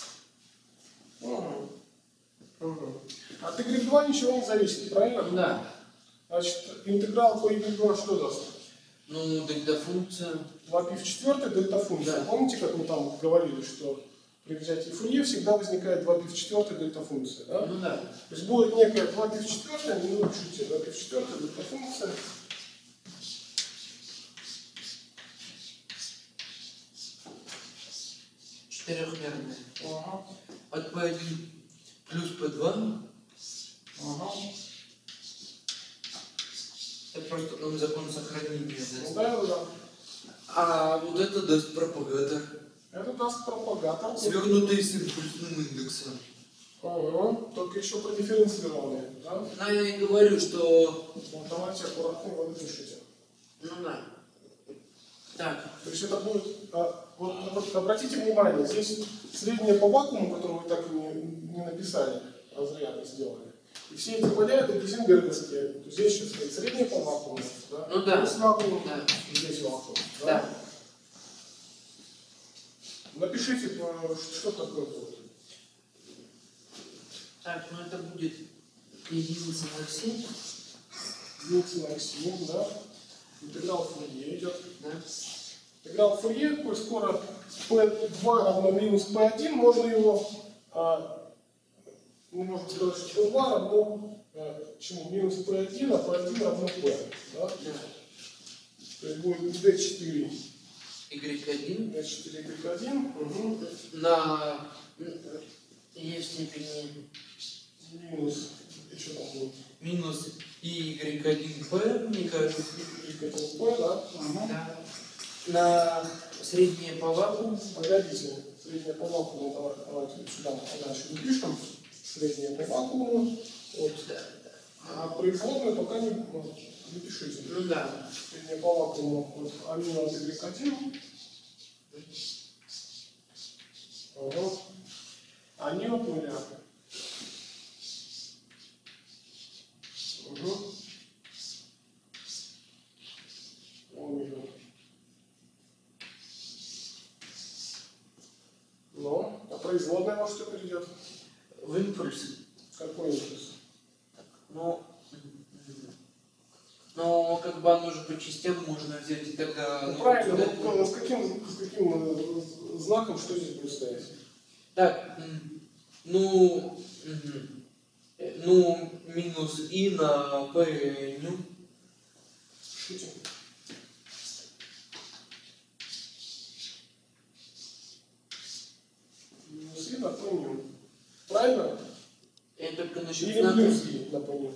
Speaker 3: да.
Speaker 1: От y2 ничего не зависит, правильно?
Speaker 3: Да.
Speaker 1: Значит, интеграл по y2 что даст?
Speaker 3: Ну, дельта-функция.
Speaker 1: 2π в четвертой дельта-функция.
Speaker 3: Да.
Speaker 1: Помните, как мы там говорили, что при взятии Фурье всегда возникает 2π в четвертой дельта-функция, да?
Speaker 3: Ну да.
Speaker 1: То есть будет некая 2π в четвертой, не напишите 2π в четвертой дельта-функция.
Speaker 3: Четырехмерная.
Speaker 1: Ага.
Speaker 3: От P1 плюс P2.
Speaker 1: Ага.
Speaker 3: Это просто нам закон сохранения даст.
Speaker 1: Да.
Speaker 3: А вот это даст пропагатор.
Speaker 1: Это даст пропагатор.
Speaker 3: Свернутый с импульсным индексом.
Speaker 1: Ага. Только еще продифференцированный, да?
Speaker 3: Ну, я и говорю, что...
Speaker 1: Вот давайте аккуратно его напишите.
Speaker 3: Ну да. Так.
Speaker 1: То есть это будет... Вот обратите внимание, здесь среднее по вакууму, которое вы так и не написали, разрядно сделали. И все эти поля это гейзенберговские. То есть здесь сейчас стоит среднее по вакууму, да?
Speaker 3: Ну да.
Speaker 1: Здесь вакуум,
Speaker 3: Да.
Speaker 1: здесь вакуум. Да?
Speaker 3: Да.
Speaker 1: Напишите, что такое будет.
Speaker 3: Так, ну это будет единица на все.
Speaker 1: Единица на x7, да? Интеграл Фурье идет.
Speaker 3: Да.
Speaker 1: Интеграл Фурье, коль скоро P2 равно минус P1, можно его, мы можем сказать, что P2 равно чему? Минус P1, а P1 равно P. Да?
Speaker 3: Да.
Speaker 1: То есть будет D4.
Speaker 3: Y1
Speaker 1: D4, Y1. Угу.
Speaker 3: на e в степени
Speaker 1: Минус. И что там будет?
Speaker 3: минус y1p, мне кажется.
Speaker 1: Y1P, да? Угу.
Speaker 3: Да. На среднее по вакууму.
Speaker 1: Погодите. Среднее по вакууму, давайте сюда дальше напишем. Среднее по вакууму. Вот.
Speaker 3: Да.
Speaker 1: А производную пока не пишите.
Speaker 3: Ну да.
Speaker 1: Среднее по вакууму вот амино от Y1. Ага. Они от нуля. Угу. Он идет. Ну, а производная во что перейдет?
Speaker 3: В импульс.
Speaker 1: Какой импульс?
Speaker 3: Ну, как бы оно же по частям можно взять и тогда...
Speaker 1: Ну, правильно, но с каким знаком что здесь будет стоять?
Speaker 3: Так, ну, минус и на p ню.
Speaker 1: Шутим. Минус и на поню. Правильно?
Speaker 3: Я только насчет
Speaker 1: Или
Speaker 3: знака.
Speaker 1: плюс и на поню.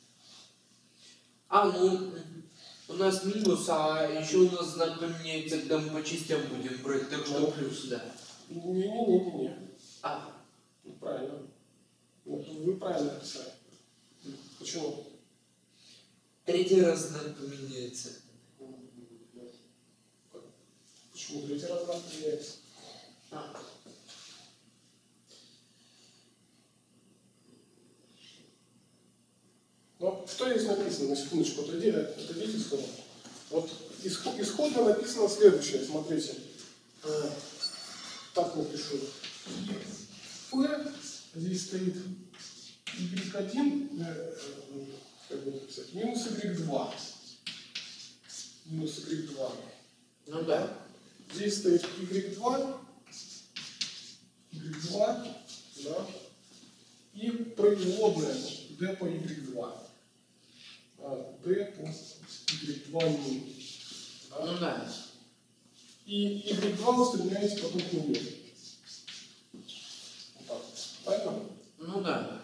Speaker 3: Ну, у нас минус, а еще у нас знак поменяется, когда мы по частям будем брать, так что плюс, да.
Speaker 1: Не-не-не-не-не. Правильно. Вы правильно написали. Почему?
Speaker 3: Третий раз знак поменяется.
Speaker 1: Почему третий раз знак меняется? Ну, что здесь написано? На секундочку, отойдите сюда. Вот исходно написано следующее, смотрите. Так напишу. F, здесь стоит y1, как бы написать, минус y2. Минус y2.
Speaker 3: Ну да.
Speaker 1: Здесь стоит y2, да, и производная d по y2. D по y2 минус. Да?
Speaker 3: Ну да.
Speaker 1: И y2 вы стремляете потом к нулю. Вот так. Правильно?
Speaker 3: Ну да.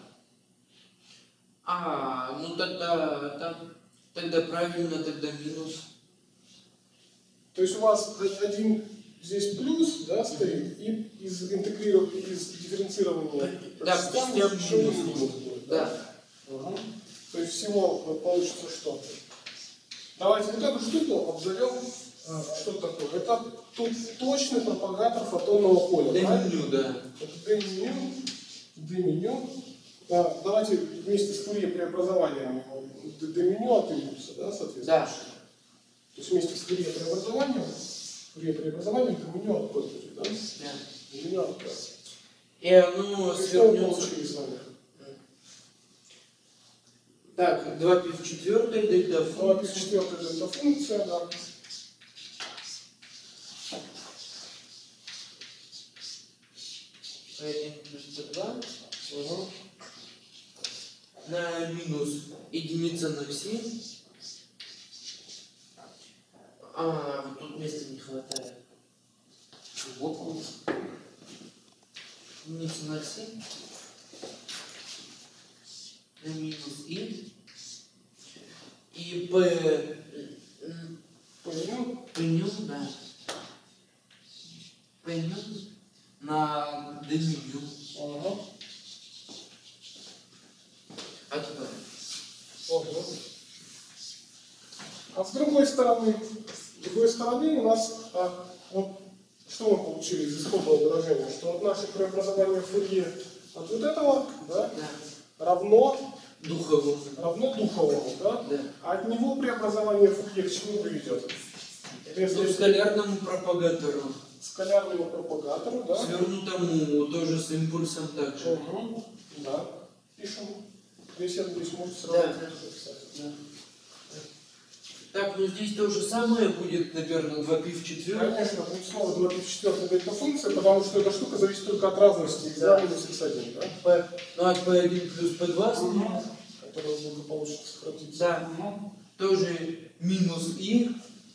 Speaker 3: Ну тогда правильно, тогда минус.
Speaker 1: То есть у вас один здесь плюс, да, стоит, и из дифференцирования
Speaker 3: Да,
Speaker 1: системы
Speaker 3: система
Speaker 1: еще
Speaker 3: минус.
Speaker 1: минус будет.
Speaker 3: Да.
Speaker 1: Угу. То есть всего получится что? Давайте вот эту штуку обзовем, что такое. Это точный пропагатор фотонного поля.
Speaker 3: D-меню, да.
Speaker 1: Это D-меню. Да, давайте вместе с Фурье преобразованием D-меню от импульса, да, соответственно.
Speaker 3: Да.
Speaker 1: То есть вместе с Фурье преобразованием D-меню от пользователя, да?
Speaker 3: Да.
Speaker 1: D-меню от пользователя.
Speaker 3: И оно
Speaker 1: Что мы
Speaker 3: свернется.
Speaker 1: получили с вами?
Speaker 3: Так, 2π в четвертой, дельта функция.
Speaker 1: 4 дельта функция, да.
Speaker 3: P1 плюс P2
Speaker 1: Угу.
Speaker 3: на минус единица на все. Вот тут места не хватает.
Speaker 1: Вот он.
Speaker 3: Единица на 7. На минус и. И
Speaker 1: Понял?
Speaker 3: P-ню, да. P-ню на D-меню.
Speaker 1: Ага.
Speaker 3: А теперь?
Speaker 1: Ага. А с другой стороны у нас вот, что мы получили из исходного выражения? Что от наше преобразование Фурье от вот этого, да,
Speaker 3: Да.
Speaker 1: равно
Speaker 3: Духовому.
Speaker 1: да?
Speaker 3: Да.
Speaker 1: А от него преобразование Фурье к чему приведет?
Speaker 3: Ну, скалярному пропагатору.
Speaker 1: Скалярному пропагатору, да?
Speaker 3: Свернутому тоже с импульсом также.
Speaker 1: Угу. Да. Пишем. Здесь, я надеюсь, может сразу
Speaker 3: Да.
Speaker 1: написать.
Speaker 3: Да. Так, ну здесь то же самое будет, наверное, 2π в четвертой.
Speaker 1: Конечно, будет снова 24 дельта-функция, потому что эта штука зависит только от разности x2 минус x1, да?
Speaker 3: Ну, от P1 плюс P2,
Speaker 1: Которая благополучно сократится.
Speaker 3: да, тоже минус и,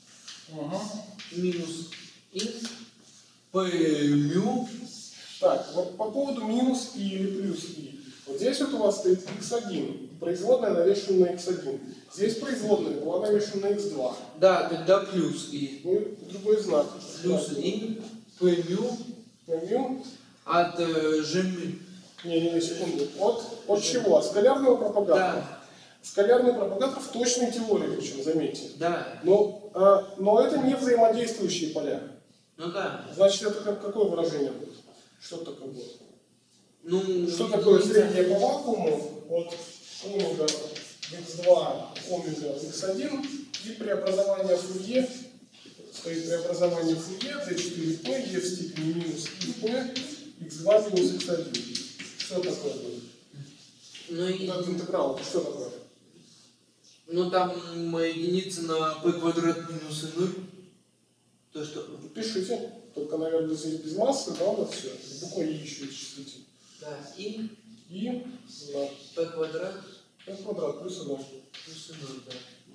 Speaker 3: минус и, P-мю.
Speaker 1: Так, вот по поводу минус и или плюс и. Вот здесь вот у вас стоит x1, производная навешена на x1. Здесь производная была навешена на x2.
Speaker 3: Да, тогда плюс и.
Speaker 1: Ну, другой знак.
Speaker 3: Плюс и, P-мю
Speaker 1: Мю.
Speaker 3: от G-мю.
Speaker 1: Не, секунду. От чего? От скалярного пропагатора.
Speaker 3: Да.
Speaker 1: Скалярный пропагатор в точной теории, причем, заметьте.
Speaker 3: Да,
Speaker 1: Но это не взаимодействующие поля.
Speaker 3: ну да.
Speaker 1: Значит, это какое выражение будет? Что такое будет?
Speaker 3: Ну,
Speaker 1: Что такое среднее по вакууму от омега x2 омега x1 и преобразование Фурье, стоит преобразование Фурье d4p e в степени минус p x2 минус x1. Что такое будет?
Speaker 3: Ну, и,
Speaker 1: Этот интеграл, это что такое?
Speaker 3: ну там единица на p квадрат минус и 0. То, что...
Speaker 1: Пишите. Только, наверное, здесь без массы, да, у нас все. Буквой e еще исчислите.
Speaker 3: Да, и
Speaker 1: И да,
Speaker 3: p квадрат
Speaker 1: p квадрат плюс 1.
Speaker 3: плюс и 0,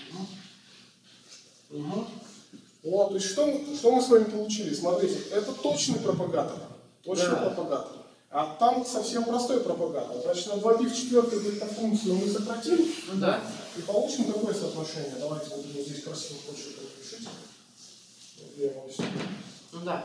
Speaker 3: да.
Speaker 1: Угу. Вот, то есть что мы с вами получили? Смотрите, это точный пропагатор. Точный
Speaker 3: Да.
Speaker 1: пропагатор. А там совсем простой пропагатор. Значит, на 2π в четвертой дельта-функцию мы сократим,
Speaker 3: Ну да.
Speaker 1: и получим такое соотношение. Давайте вот здесь красиво почерком напишите.
Speaker 3: Ну да.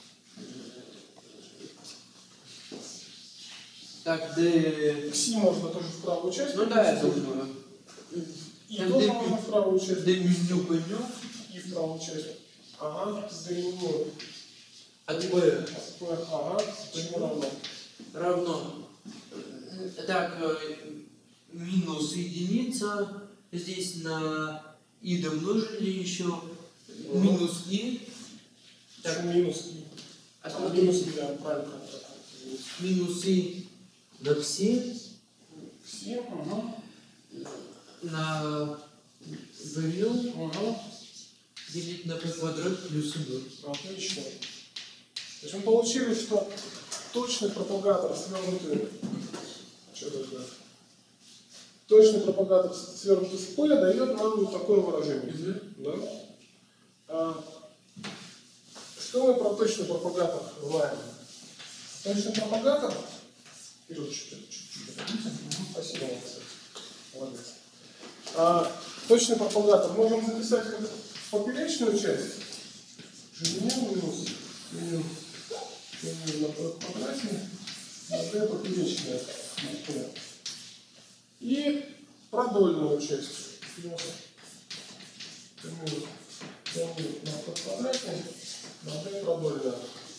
Speaker 3: Так, d...
Speaker 1: Кси можно тоже в правую часть.
Speaker 3: Ну да, я
Speaker 1: перенести.
Speaker 3: думаю.
Speaker 1: И
Speaker 3: Так,
Speaker 1: тоже
Speaker 3: d
Speaker 1: можно в правую часть.
Speaker 3: меню поймем.
Speaker 1: И в правую часть. Ага, d меню.
Speaker 3: От p
Speaker 1: Ага, почему равно?
Speaker 3: равно. Так, минус единица. Здесь на и домножили еще. Минус и. Так,
Speaker 1: Почему минус и?
Speaker 3: а
Speaker 1: Минус
Speaker 3: смотрите.
Speaker 1: и, да, правильно.
Speaker 3: минус и на все
Speaker 1: Все, ага.
Speaker 3: на v
Speaker 1: Ага.
Speaker 3: делить на p квадрат плюс 0.
Speaker 1: Отлично. То есть мы получили, что точный пропагатор свернутый. Что такое? Точный пропагатор свернутый с P дает нам вот такое выражение. Да? Что мы про точный пропагатор знаем? Точный пропагатор. Вперед чуть-чуть. Спасибо вам, кстати. Молодец. Точный пропагатор можем записать как поперечную часть. Минус на квадрате, на d поперечная. И продольную часть. Минус на квадрате, на d продольная.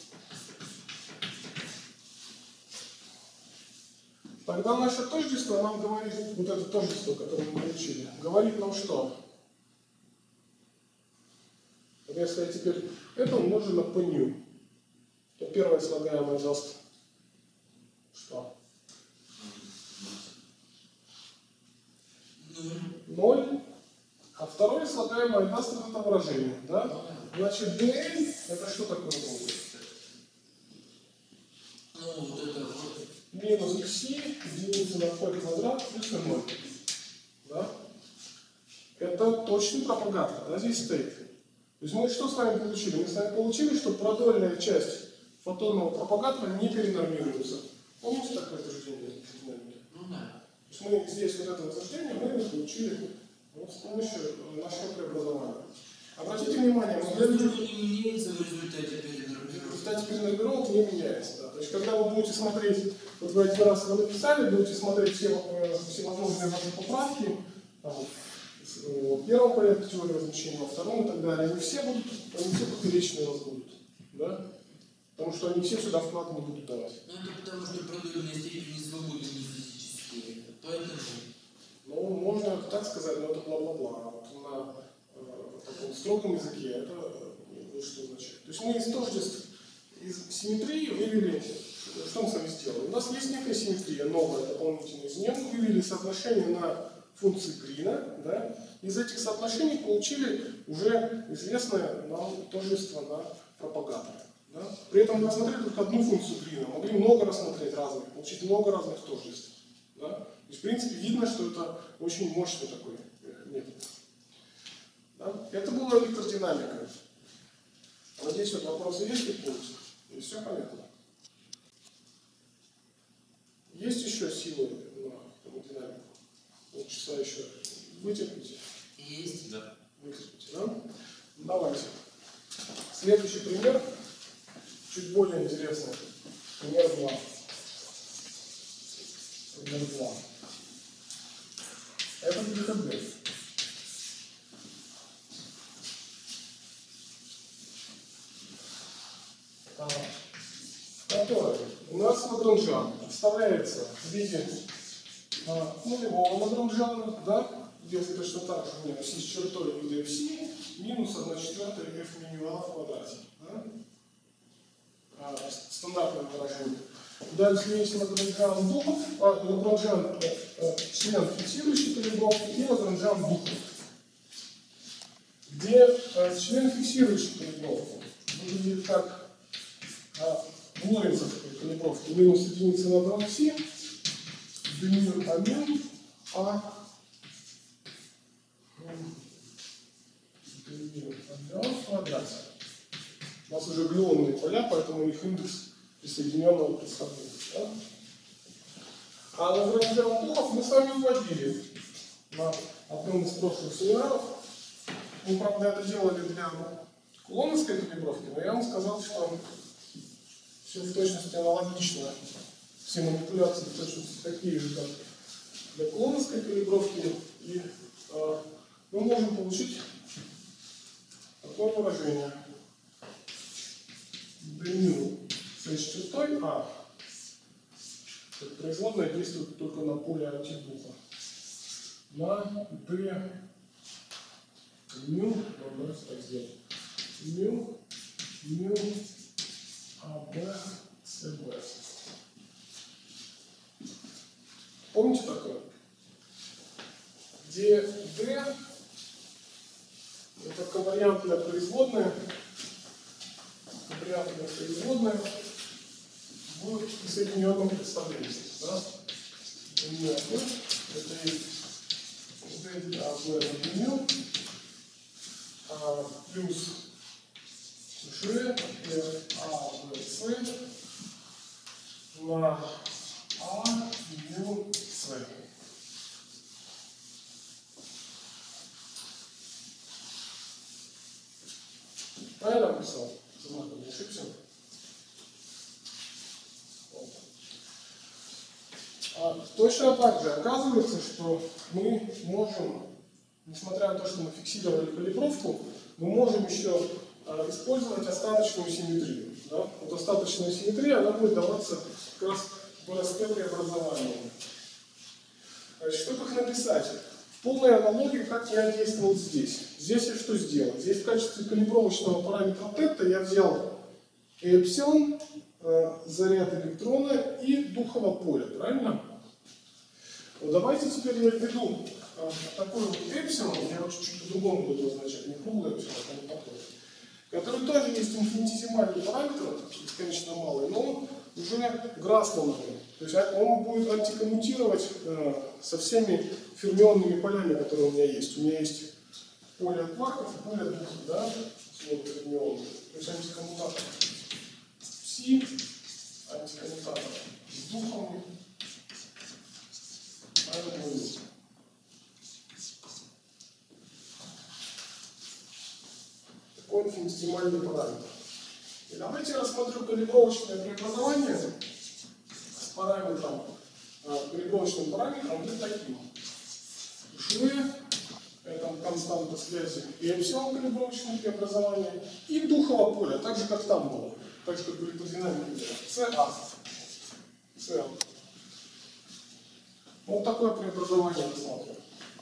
Speaker 1: Тогда наше тождество нам говорит, вот это тождество, которое мы получили, говорит нам что? Если я теперь это умножу на p, то первое слагаемое даст что? 0. А второе слагаемое даст вот это выражение. Да? Значит, dl это что такое будет?
Speaker 3: Ну, вот это вот.
Speaker 1: Минус xi единица на p квадрат плюс 0. Да? Это точный пропагатор, да, здесь стоит. То есть мы что с вами получили? Мы с вами получили, что продольная часть фотонного пропагатора не перенормируется. Помните такое утверждение?
Speaker 3: Ну да.
Speaker 1: То есть мы здесь вот это утверждение мы получили вот с помощью нашего преобразования. Обратите внимание, мы
Speaker 3: Поскольку не меняется в результате перенормировки.
Speaker 1: в результате перенормировок не меняется. Да. То есть когда вы будете смотреть, вот вы один раз вы написали, будете смотреть всевозможные ваши поправки, там, в первом порядке теории возмещения, во втором и так далее, они все поперечные у вас будут. Да? Потому что они все сюда вклад не будут давать.
Speaker 3: Ну это потому что продольные степени свободы не физические. Поэтому.
Speaker 1: Ну, можно так сказать, но это бла-бла-бла. Вот на таком строгом языке это что значит. То есть мы из тождеств, из симметрии вывели, что мы с вами сделали? У нас есть некая симметрия, новая, дополнительная. Из нее мы вывели соотношение на функции Грина, да? Из этих соотношений получили уже известное нам тождество на пропагаторе. Да? При этом мы рассмотрели только одну функцию Грина, могли много рассмотреть разных, получить много разных тождеств. Да? То есть, в принципе, видно, что это очень мощный такой метод. Да? Это была электродинамика. Надеюсь, вот вопросы есть какие-нибудь? И все понятно. Есть еще силы на термодинамику? Полчаса еще вытерпите?
Speaker 3: Есть.
Speaker 2: Да.
Speaker 1: Вытерпите, да? Давайте. Следующий пример, чуть более интересный. Пример 2. Пример 2. Это будет объект. Который у нас лагранжан представляется в виде нулевого лагранжана, да, где точно так же минус с чертой вида fc минус 1/4 f минимала в квадрате. Да? Стандартное выражение. Дальше есть лагранжан Духов, лагранжан член фиксирующей калибровки и лагранжан Духов, где член фиксирующей калибровки выглядит как лоренцовской калибровки минус единица на 2 мир амин в квадрате. У нас уже глюонные поля, поэтому их индекс присоединенного представления. Да? А лагранжан Духов мы с вами вводили на одном из прошлых семинаров. Мы, правда, это делали для кулоновской калибровки, но я вам сказал, что все в точности аналогично. Все манипуляции в точности такие же, как для кулоновской калибровки. И мы можем получить такое выражение. d с чертой А. Производная действует только на поле антидуха. На d μ, давайте так сделать. μ АБ, СБ. Помните такое? Где D это ковариантная производная будет в соединенном представлении. Да? Это есть ZAB плюс G ABC на А мю С. Правильно написал? Не ошибся? Точно так же оказывается, что мы можем, несмотря на то, что мы фиксировали калибровку, мы можем еще использовать остаточную симметрию. Да? Вот остаточная симметрия, она будет даваться как раз в РСТ преобразовании. Чтобы их написать? В полной аналогии, как я действовал здесь. Здесь я что сделал? Здесь в качестве калибровочного параметра тета я взял эпсилон, заряд электрона и духовое поле, правильно? Вот давайте теперь я введу такой вот эпсилон, я его чуть-чуть по-другому буду означать, не круглый эпсилон, а не такой, который тоже есть инфинитизимальный параметр, бесконечно малый, но он уже грассловный. То есть он будет антикоммутировать со всеми фермионными полями, которые у меня есть. У меня есть поле от кварков и поле от духов, да? Вот фермионные. То есть антикоммутатор Пси, антикоммутатор с духом, такой инфинитизимальный параметр. И давайте я рассмотрю калибровочное преобразование с параметром, калибровочным параметром вот таким. G – это константа связи, и эпсилон калибровочное преобразование, и духовое поле, так же как там было, так же как в электродинамике, CA. Вот такое преобразование рассматриваем.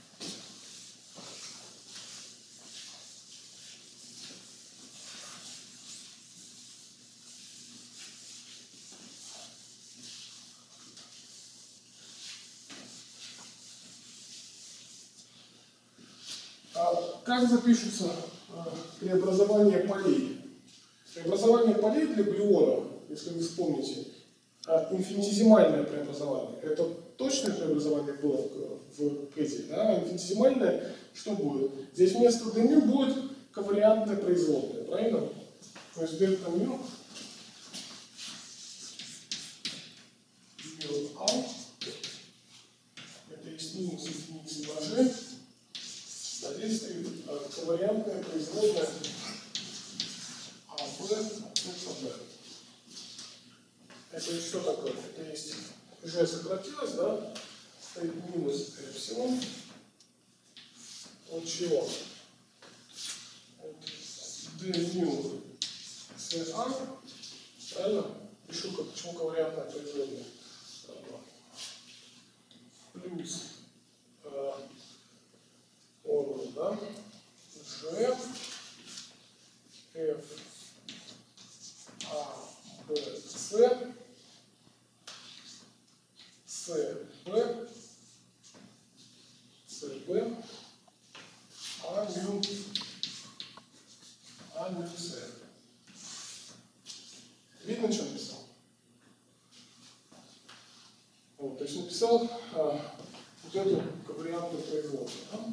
Speaker 1: Как запишется преобразование полей? Преобразование полей для глюона, если вы вспомните, инфинитизимальное преобразование. Это точное преобразование было в Кэти, да? Инфинитизимальное что будет? Здесь вместо дмю будет ковариантная производная, правильно? То есть дельта мю А, это есть минус единицы на G, а здесь стоит ковариантная производная АБ, Б. Это есть что такое? Это есть G сократилось, да? Стоит минус эпсилон. От чего? От d мю CA. Правильно? Пишу, почему ковариантная производная. Плюс он, да? G F A B C C B А мю С. Видно, что написал? Вот, то есть написал вот эту ковариантную производную.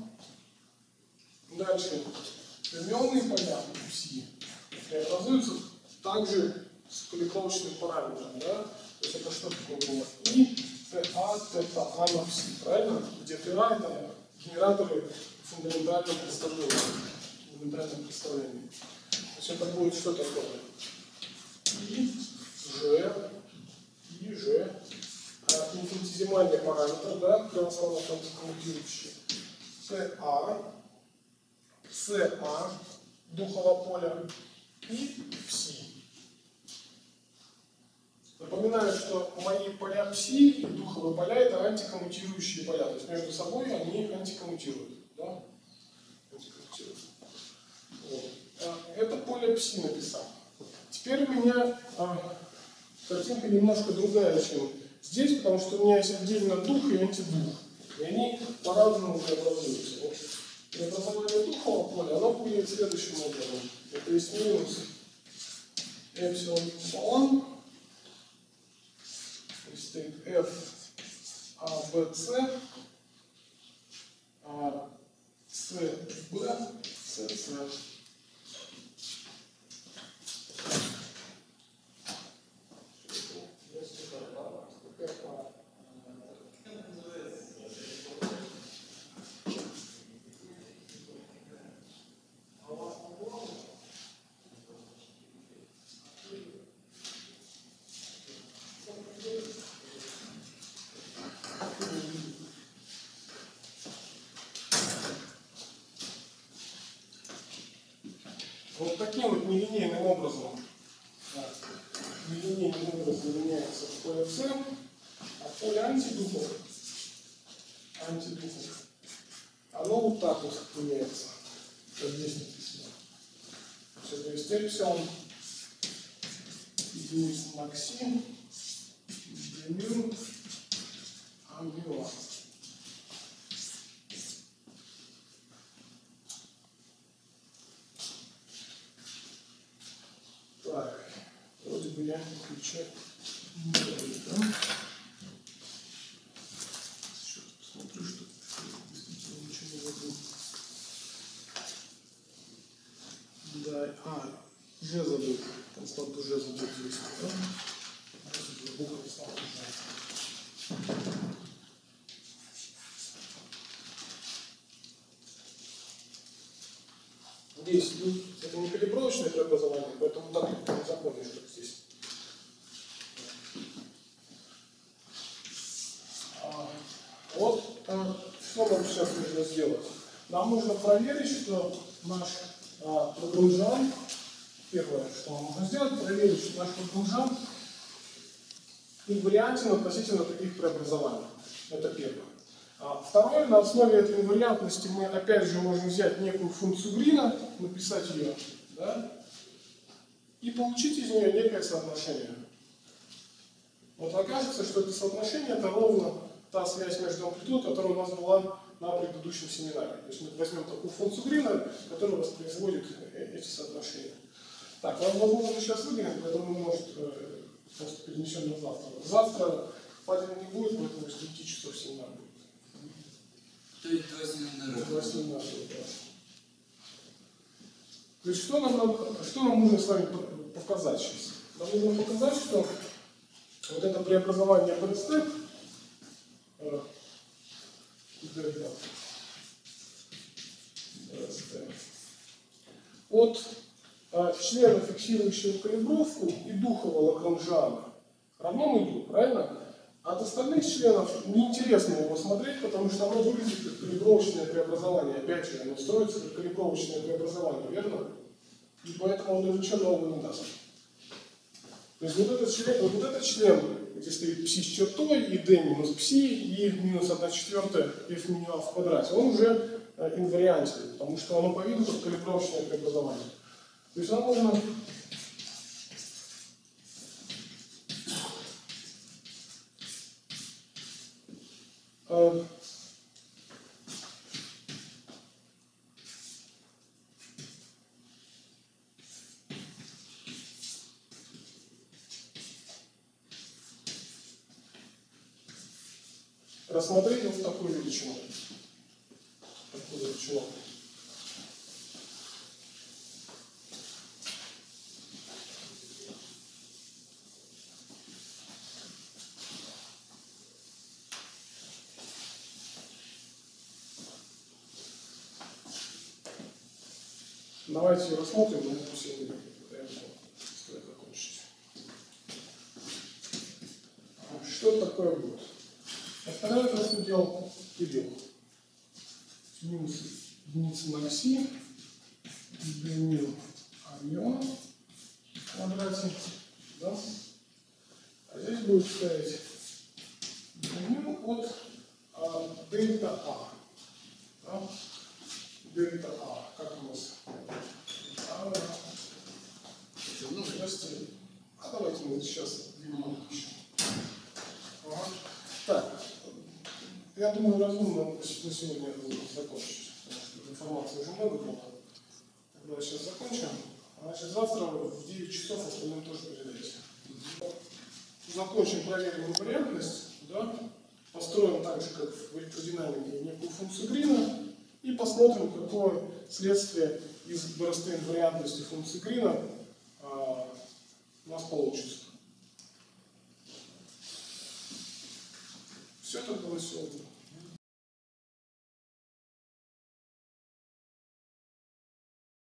Speaker 1: Да? Дальше фермионные поля Пси преобразуются также с калибровочным параметром. Да? То есть это что такое было? И ТА, тета А на Пси, правильно? Где ТА это генераторы фундаментального представления. То есть это будет что такое? И Ж, инфинитизимальный параметр, да, кровословно коммутирующий. СА, духовое поле и Пси. Напоминаю, что мои поля Пси и духовые поля это антикоммутирующие поля. То есть между собой они антикоммутируют. Да? Антикоммутируют. Вот. Это поле Пси написал. Теперь у меня картинка немножко другая, чем с здесь, потому что у меня есть отдельно дух и антидух. И они по-разному преобразуются. Вот преобразование духового поля, оно будет следующим образом. Это есть минус эпсилон пополам. То есть стоит F A, B, C, A, C, B, C, C. Вот таким вот нелинейным образом меняется поле С, а поле антидухов, оно вот так вот меняется, как здесь написано. Все, то есть эпсилон единица максим, демю, амбион. Так, вроде бы я включаю. Сейчас посмотрю, что действительно ничего не забыл. Да, уже забыл. Констант уже забыл здесь. Буквы стал уже. Здесь это не калибровочное преобразование, поэтому так не запомнишь, что здесь. Вот что нам сейчас нужно сделать. Нам нужно проверить, что наш Лагранжан, первое, что нам нужно сделать, проверить, что наш Лагранжан инвариантен относительно таких преобразований. Это первое. Второе, на основе этой инвариантности мы опять же можем взять некую функцию Грина, написать ее, да, и получить из нее некое соотношение. Вот окажется, что это соотношение это ровно та связь между амплитудой, которая у нас была на предыдущем семинаре. То есть мы возьмем такую функцию Грина, которая воспроизводит эти соотношения. Так, вам возможно сейчас выгонят, поэтому мы, может, просто перенесем на завтра. Завтра Падина не будет, поэтому с 9 часов семинар будет.
Speaker 3: То есть 2 семинара.
Speaker 1: 2 семинара, да. То есть что нам нужно с вами показать сейчас? Нам нужно показать, что вот это преобразование PDStep от члена, фиксирующего калибровку, и духового Лагранжана равно нулю, правильно? От остальных членов неинтересно его смотреть, потому что оно выглядит как калибровочное преобразование. Опять же, оно строится как калибровочное преобразование, верно? И поэтому он ничего нового не даст. То есть вот этот член, где стоит пси с чертой, и d минус пси, и минус 1/4 f минус а в квадрате, он уже инвариантен, потому что оно по виду как калибровочное преобразование. То есть нам нужно рассмотреть вот такую величину. Давайте ее рассмотрим, но это все не стоит закончить. Что такое будет? Второй раз мы делал период. Минус единица на оси, длиню амиона в квадрате, да? А здесь будет стоять длиню от дельта А. Да? Дельта А. Как у нас? Давайте мы сейчас 2 минуты еще. Ага. Я думаю, разумно на сегодня закончить, потому что информации уже много было. Тогда сейчас закончим. Значит, завтра в 9 часов остальным тоже передайте. Закончим, проверим инвариантность, да? Построим так же, как в электродинамике, некую функцию Грина и посмотрим, какое следствие из простой инвариантности функции Грина у нас получится. Все тогда на сегодня.